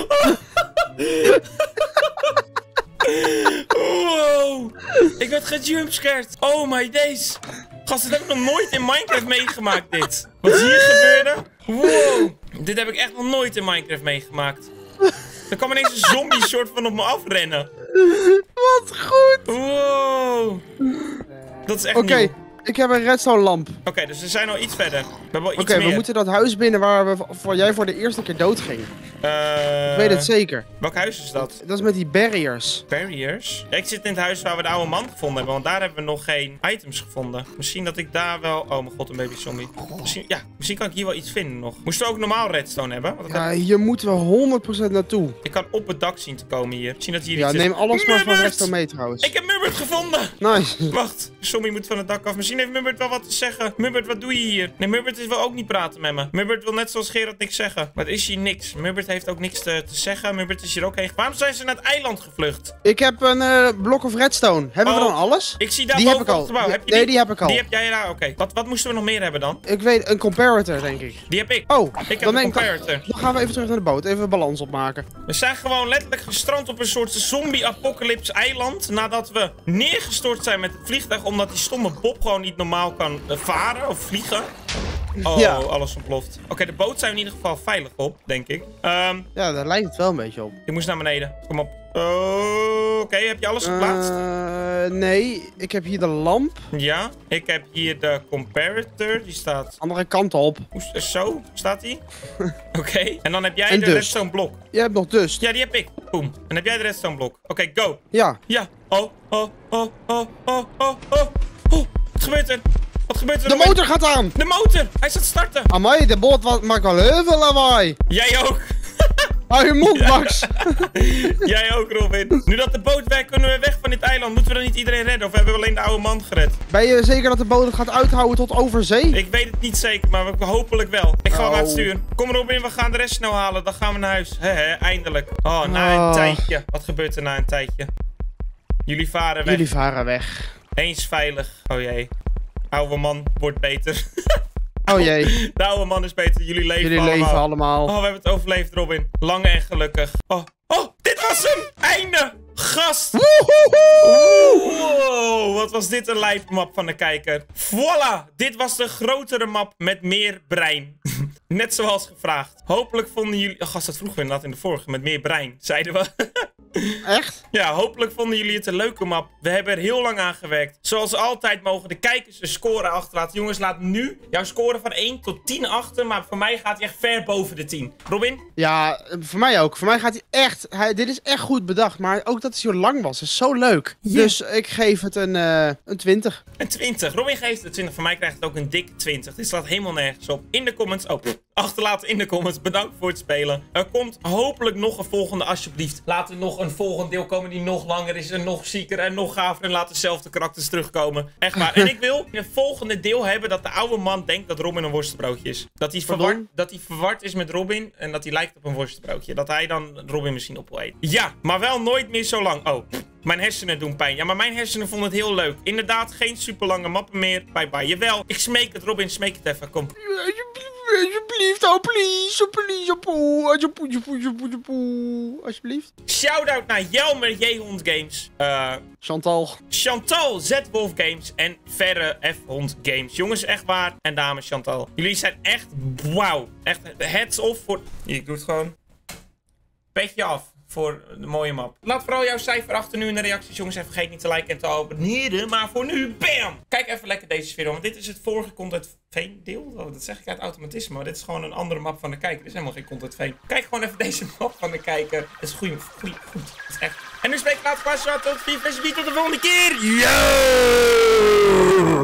Wow! Ik werd gejumpscared. Oh my days. Gast, dit heb ik nog nooit in Minecraft meegemaakt, dit. Wat hier gebeurde? Wow! Dit heb ik echt nog nooit in Minecraft meegemaakt. Er kwam ineens een zombie soort van op me afrennen. Wat goed. Wow! Dat is echt Oké, nieuw. ik heb een redstone lamp. Oké, dus we zijn al iets verder. We hebben al iets Oké, meer. we moeten dat huis binnen waar jij voor de eerste keer dood ging. Ik weet het zeker. Welk huis is dat? Dat is met die barriers. Barriers? Ja, ik zit in het huis waar we de oude man gevonden hebben, want daar hebben we nog geen items gevonden. Misschien dat ik daar wel... Oh mijn god, een baby zombie. Misschien kan ik hier wel iets vinden nog. Moesten we ook normaal redstone hebben? Want Ja, hier moeten we 100% naartoe. ik kan op het dak zien te komen hier. Misschien dat hier Ja, iets is. neem alles maar van Mubbert! redstone mee trouwens. Ik heb Mubbert gevonden! Nice. Wacht, zombie moet van het dak af. Misschien heeft Mubbert wel wat te zeggen. Mubbert, wat doe je hier? Nee, Mubbert wil ook niet praten met me. Mubbert wil net zoals Gerard niks zeggen. Maar er is hier niks. Mubbert heeft ook niks te zeggen. Mubbert is hier ook heen. Waarom zijn ze naar het eiland gevlucht? Ik heb een blok of redstone. Hebben we Oh, dan alles? Ik zie daar Die heb boven ik op het al. gebouw. Heb je Nee, die heb ik al. Die heb jij daar, oké. Wat moesten we nog meer hebben dan? Ik weet, een comparator denk ik. Die heb ik. Oh, Ik heb dan een neem ik... comparator. Dan gaan we even terug naar de boot. Even balans opmaken. We zijn gewoon letterlijk gestrand op een soort zombie-apocalypse eiland. Nadat we neergestort zijn met het vliegtuig. Omdat die stomme Bob gewoon niet normaal kan varen of vliegen. Oh, Ja. alles ontploft. Oké, de boot zijn we in ieder geval veilig op, denk ik. Ja, daar lijkt het wel een beetje op. Ik moest naar beneden. Kom op. Oké, heb je alles geplaatst? Nee, ik heb hier de lamp. Ja. Ik heb hier de comparator. Die staat... Andere kant op. Zo, staat die? Oké. En dan heb jij En de dust. redstone blok. Jij hebt nog dust. Ja, die heb ik. Boom. En heb jij de redstone blok. Oké, go. Ja. Ja. Oh. Wat gebeurt er? Wat gebeurt er? De motor gaat aan. De motor! Hij staat starten! Amai, de boot maakt wel heel veel lawaai. Jij ook! Hou je mond, Max. Jij ook, Robin. Nu dat de boot weg, kunnen we weg van dit eiland. Moeten we dan niet iedereen redden? Of hebben we alleen de oude man gered? Ben je zeker dat de boot het gaat uithouden tot over zee? Ik weet het niet zeker, maar hopelijk wel. Ik ga hem Oh. uitsturen. Kom Robin, we gaan de rest snel halen. Dan gaan we naar huis. Eindelijk. Oh, na een Oh. tijdje. Wat gebeurt er na een tijdje? Jullie varen weg. Jullie varen weg. Eens veilig. Oh jee. Oude man wordt beter. Oh jee, De oude man is beter. Jullie leven jullie allemaal. leven allemaal. Oh, we hebben het overleefd, Robin. Lang en gelukkig. Oh, dit was hem! Einde! Gast! Wow, wat was dit een lijpmap van de kijker. Voilà! Dit was de grotere map met meer brein. Net zoals gevraagd. Hopelijk vonden jullie... Oh, gast, dat vroegen we inderdaad in de vorige. Met meer brein, zeiden we. Echt? Ja, hopelijk vonden jullie het een leuke map. We hebben er heel lang aan gewerkt. Zoals altijd mogen de kijkers een score achterlaten. Jongens, laat nu jouw score van 1 tot 10 achter. Maar voor mij gaat hij echt ver boven de 10. Robin? Ja, voor mij ook. Voor mij gaat hij echt... dit is echt goed bedacht. Maar ook dat hij zo lang was, is zo leuk. Ja. Dus ik geef het een 20. Een 20. Robin geeft het 20. Voor mij krijgt het ook een dikke 20. Dit slaat helemaal nergens op. In de comments... Oh, achterlaten in de comments. Bedankt voor het spelen. Er komt hopelijk nog een volgende, alsjeblieft. Laat er nog een volgend deel komen die nog langer is. En nog zieker en nog gaver. En laat dezelfde karakters terugkomen. Echt waar. En ik wil in het volgende deel hebben dat de oude man denkt dat Robin een worstenbroodje is. Dat hij verward is met Robin. En dat hij lijkt op een worstenbroodje. Dat hij dan Robin misschien op wil eten. Ja, maar wel nooit meer zo lang. Oh, mijn hersenen doen pijn. Ja, maar mijn hersenen vonden het heel leuk. Inderdaad, geen super lange mappen meer. Bye bye. Jawel, ik smeek het, Robin. Smeek het even. Kom. Alsjeblieft, oh please, oh please, alsjeblieft. Shout-out naar Jelmer J-Hond Games. Chantal Z-Wolf Games en Verre F-Hond Games. Jongens, echt waar. En dames, Chantal. Jullie zijn echt wauw. Echt heads off voor... Hier, ik doe het gewoon. Petje af voor de mooie map. Laat vooral jouw cijfer achter nu in de reacties, jongens. En vergeet niet te liken en te abonneren. Maar voor nu, bam! Kijk even lekker deze sfeer, want dit is het vorige Content Veen deel. Oh, dat zeg ik uit automatisme, maar dit is gewoon een andere map van de kijker. Dit is helemaal geen Content Veen. Kijk gewoon even deze map van de kijker. Het is goed. Het is echt. En nu spreek ik later pas. Tot de volgende keer. Yo!